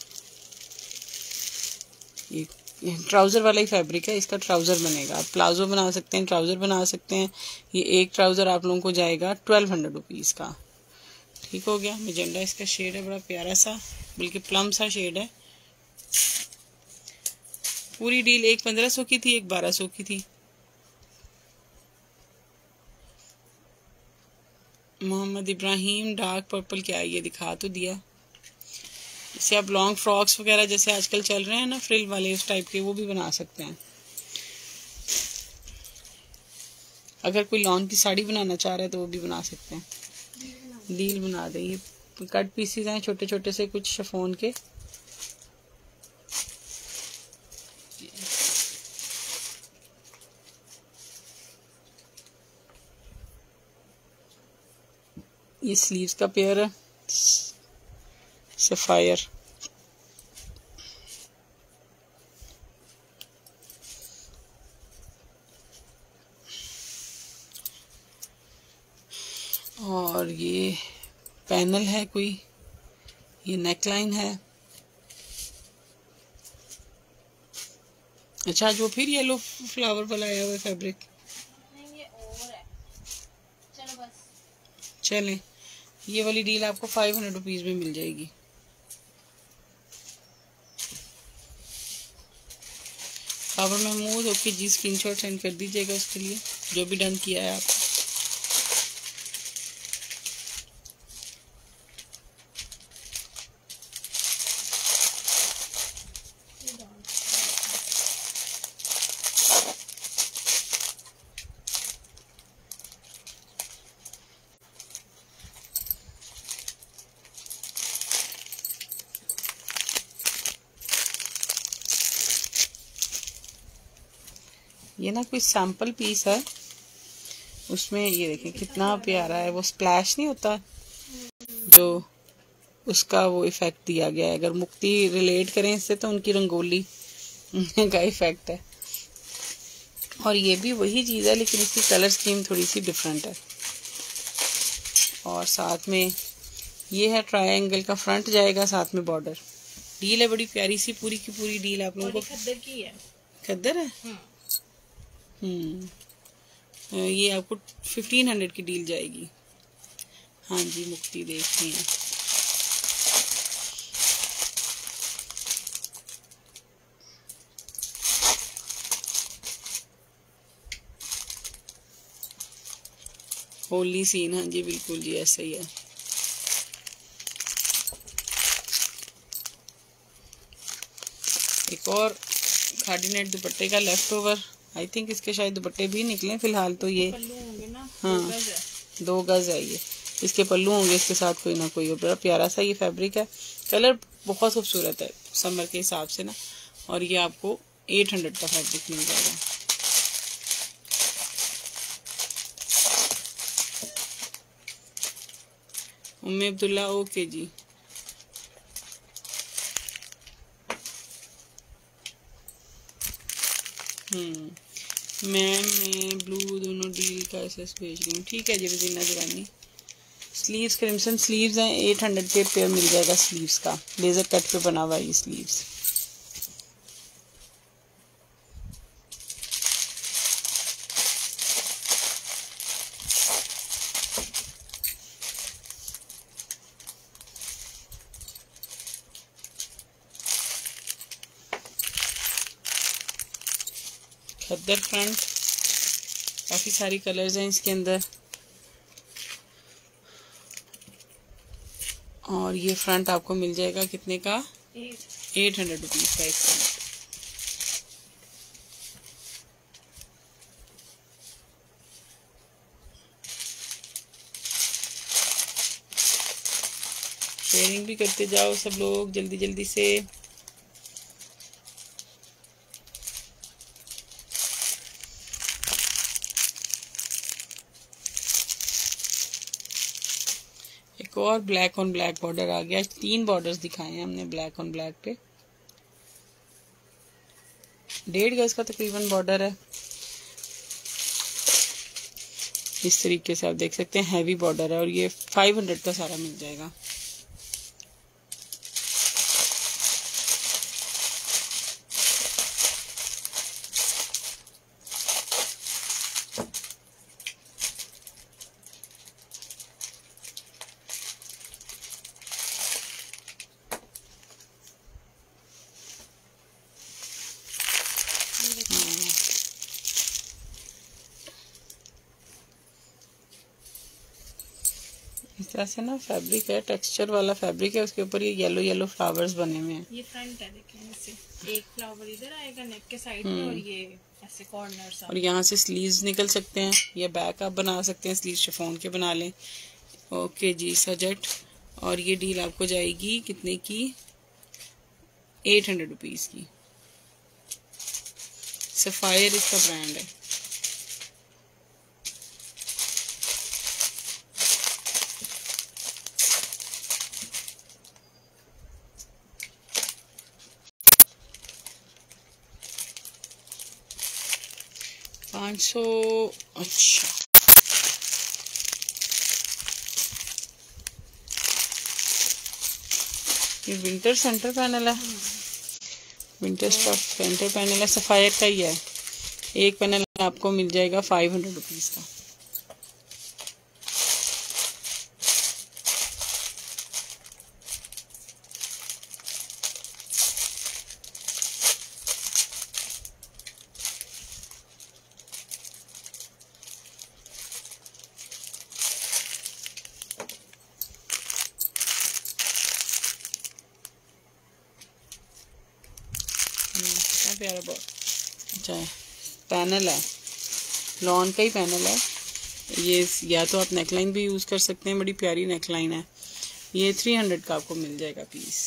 ये ट्राउजर वाला ही फैब्रिक है, इसका ट्राउजर बनेगा। आप प्लाजो बना सकते हैं, ट्राउजर बना सकते हैं। ये एक ट्राउजर आप लोगों को जाएगा 1200 रुपीज का। ठीक हो गया। मैजेंडा इसका शेड है, बड़ा प्यारा सा, बल्कि प्लम सा शेड है। पूरी डील एक 1500 की थी, एक 1200 की थी। मोहम्मद इब्राहिम डार्क पर्पल क्या है, ये दिखा तो दिया। इसे आप लॉन्ग फ्रॉक्स वगैरह जैसे आजकल चल रहे हैं ना, फ्रिल वाले, उस टाइप के, वो भी बना सकते हैं। अगर कोई लॉन की साड़ी बनाना चाह रहा है तो वो भी बना सकते हैं, डील बना दें। ये कट पीसीज हैं छोटे छोटे से, कुछ शिफॉन के। ये स्लीव्स का पेयर है, सफायर। और ये पैनल है कोई, ये नेकलाइन है। अच्छा, जो फिर येलो फ्लावर वाला आया हुआ है फैब्रिक। ये और है। चलो बस चलें, ये वाली डील आपको 500 रुपीज़ में मिल जाएगी। बाबर महमूद ओके जी, स्क्रीनशॉट सेंड कर दीजिएगा उसके लिए, जो भी डन किया है आपने। ये ना कोई सैंपल पीस है, उसमें ये देखें कितना प्यारा है। वो स्प्लैश नहीं होता जो, उसका वो इफेक्ट दिया गया है। अगर मुक्ति रिलेट करें इससे तो उनकी रंगोली का इफेक्ट है। और ये भी वही चीज़ है लेकिन इसकी कलर स्कीम थोड़ी सी डिफरेंट है। और साथ में ये है ट्रायंगल का फ्रंट जाएगा, साथ में बॉर्डर। डील है बड़ी प्यारी सी, पूरी की पूरी डील आप लोगों को। खद्दर की है। खद्दर है। ये आपको 1500 की डील जाएगी। हाँ जी, मुक्ति देख रही हैं। होली सीन, हाँ जी बिल्कुल जी, ऐसा ही है। एक और खादी नेट दुपट्टे का लेफ्ट ओवर, आई थिंक इसके शायद दुपट्टे भी निकले फिलहाल तो। ये पल्लू होंगे ना, हाँ 2 गज है ये, इसके पल्लू होंगे इसके साथ कोई ना कोई। बड़ा प्यारा सा ये फैब्रिक है, कलर बहुत खूबसूरत है समर के हिसाब से ना। और ये आपको 800 का फैब्रिक मिल जाएगा। उम्मे अब्दुल्ला ओके जी। मैं ब्लू दोनों डील का एसएस भेज रही हूँ। ठीक है जी Wajeena Durrani. Sleeves crimson sleeves हैं, 800 के पेयर मिल जाएगा स्लीव्स का। लेजर कट पे बना हुआ है ये स्लीव्स। खद्दर फ्रंट, काफ़ी सारी कलर्स हैं इसके अंदर। और ये फ्रंट आपको मिल जाएगा कितने का? 800 रुपीज़ का एक फ्रंट। शेयरिंग भी करते जाओ सब लोग जल्दी जल्दी से। एक और ब्लैक ऑन ब्लैक बॉर्डर आ गया। 3 बॉर्डर्स दिखाए हैं हमने ब्लैक ऑन ब्लैक पे। 1.5 गज का तकरीबन बॉर्डर है। इस तरीके से आप देख सकते हैं, हैवी बॉर्डर है। और ये 500 का सारा मिल जाएगा। इस तरह से ना फैब्रिक है, टेक्सचर वाला फैब्रिक है। उसके ऊपर ये येलो येलो फ्लावर्स बने हुए हैं। ये फ्रंट है, देखें इससे एक फ्लावर इधर आएगा नेक के साइड में और ये ऐसे कॉर्नर और यहाँ से स्लीव्स निकल सकते हैं या बैक आप बना सकते हैं, स्लीव शिफॉन के बना लें। ओके जी सजट। और ये डील आपको जाएगी कितने की? 800 रुपीज़ की। सफायर इसका ब्रांड है। $500। अच्छा ये विंटर सेंटर पैनल है। विंटर स्टॉक सेंटर पैनल है, सफायर का ही है। एक पैनल आपको मिल जाएगा 500 रुपीज़ का। क्या प्यारा बहुत अच्छा है। पैनल है, लॉन का ही पैनल है ये। या तो आप नेकलाइन भी यूज़ कर सकते हैं, बड़ी प्यारी नेकलाइन है ये। 300 का आपको मिल जाएगा पीस।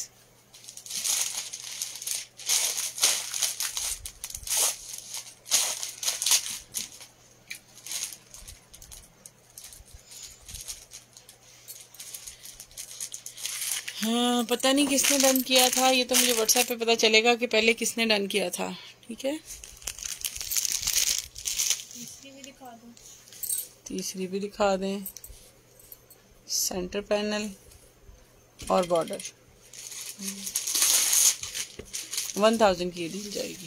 हाँ पता नहीं किसने डन किया था ये, तो मुझे व्हाट्सएप पे पता चलेगा कि पहले किसने डन किया था। ठीक है तीसरी भी दिखा दें। सेंटर पैनल और बॉर्डर 1000 की डील जाएगी।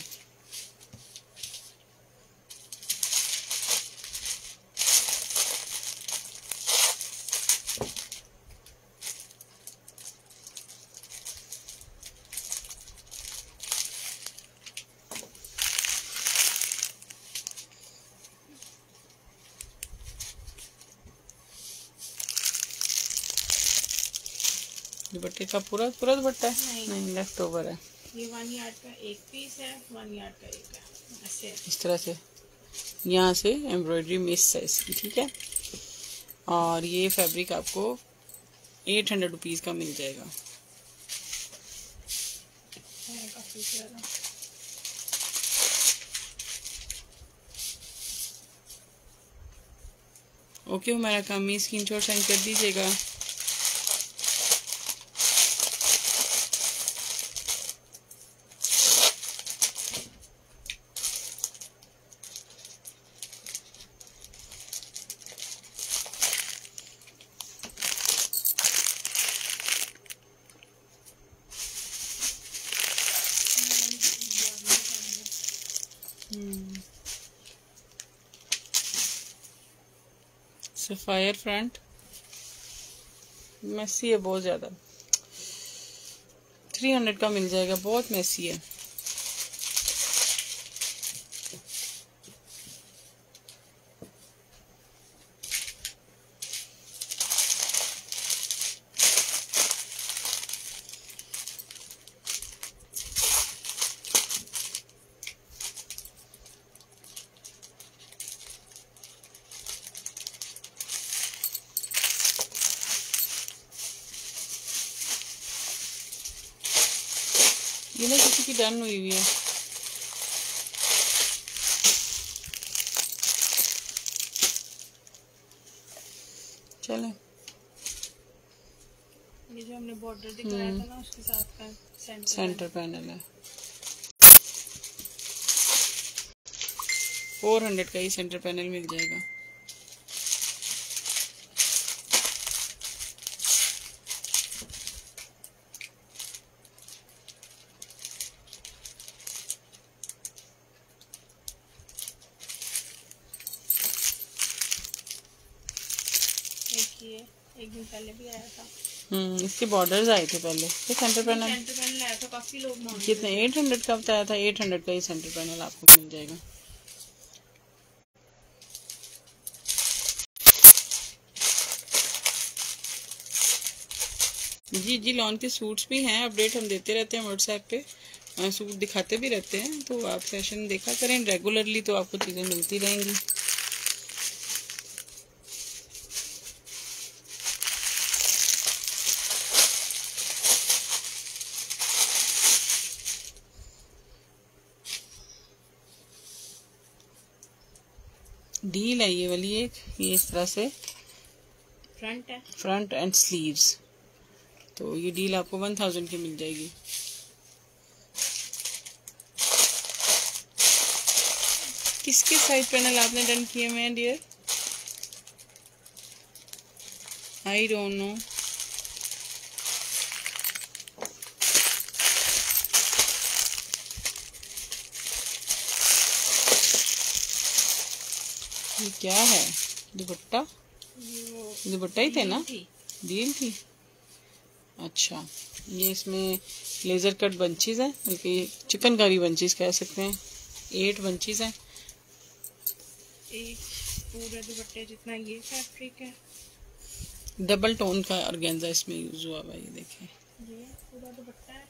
दुपट्टे का पूरा पूरा दुपट्टा है? नहीं लेफ्ट ओवर है। ये 1 यार्ड का एक पीस है, 1 यार्ड का एक है, ऐसे इस तरह से यहाँ से एम्ब्रॉयडरी मिस है इसकी। ठीक है और ये फैब्रिक आपको 800 रुपीज़ का मिल जाएगा। ओके हमारा काम ही स्क्रीनशॉट सेंड कर दीजिएगा। सफायर फ्रंट मैसी है बहुत ज़्यादा। 300 का मिल जाएगा, बहुत मैसी है। ये ना किसी की डन हुई हुई है। चलें ये जो हमने बॉर्डर दिखाया था ना उसके साथ का सेंटर पैनल है। 400 का ही सेंटर पैनल मिल जाएगा। एक दिन पहले भी आया था। इसके बॉर्डर्स आए थे पहले। ये सेंटर पैनल आया था, काफी लोग मांग कितने 800 का बताया था। 800 का ही सेंटर पैनल आपको मिल जाएगा। जी जी लॉन के सूट्स भी हैं, अपडेट हम देते रहते हैं व्हाट्सएप पे। सूट दिखाते भी रहते हैं, तो आप फैशन देखा करें रेगुलरली, तो आपको चीज़ें मिलती रहेंगी। डील है ये वाली एक, ये इस तरह से फ्रंट है, फ्रंट एंड स्लीव्स, तो ये डील आपको 1000 की मिल जाएगी। किसके साइड पैनल आपने डन किए हुए हैं डियर? I don't no. ये क्या है? दुपट्टा? दुपट्टा ही थे ना? डील थी। अच्छा, ये इसमें लेजर कट बंचीज है, बल्कि चिकनकारी बंचीज कह सकते हैं। 8 बंचीज हैं, एक पूरे दुपट्टे जितना ये फैब्रिक है। डबल टोन का ऑर्गेन्जा इसमें यूज हुआ हुआ, ये देखें, ये पूरा दुपट्टा है।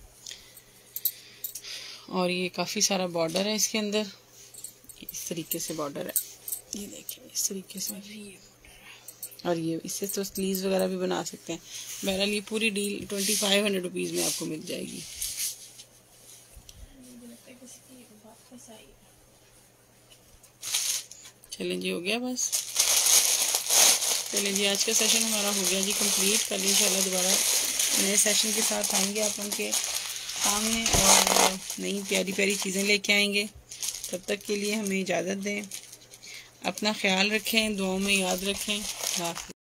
और ये काफ़ी सारा बॉर्डर है इसके अंदर, इस तरीके से बॉर्डर है, ये देखिए इस तरीके से। और ये इससे तो स्लीव्स वगैरह भी बना सकते हैं। बहरहाल ये पूरी डील 2500 रुपीज़ में आपको मिल जाएगी। चलें जी, हो गया बस। चलें जी, आज का सेशन हमारा हो गया जी कंप्लीट। कल इंशाल्लाह दोबारा नए सेशन के साथ आएंगे आप उनके सामने और नई प्यारी प्यारी चीज़ें लेके आएंगे। तब तक के लिए हमें इजाज़त दें। अपना ख्याल रखें, दुआओं में याद रखें।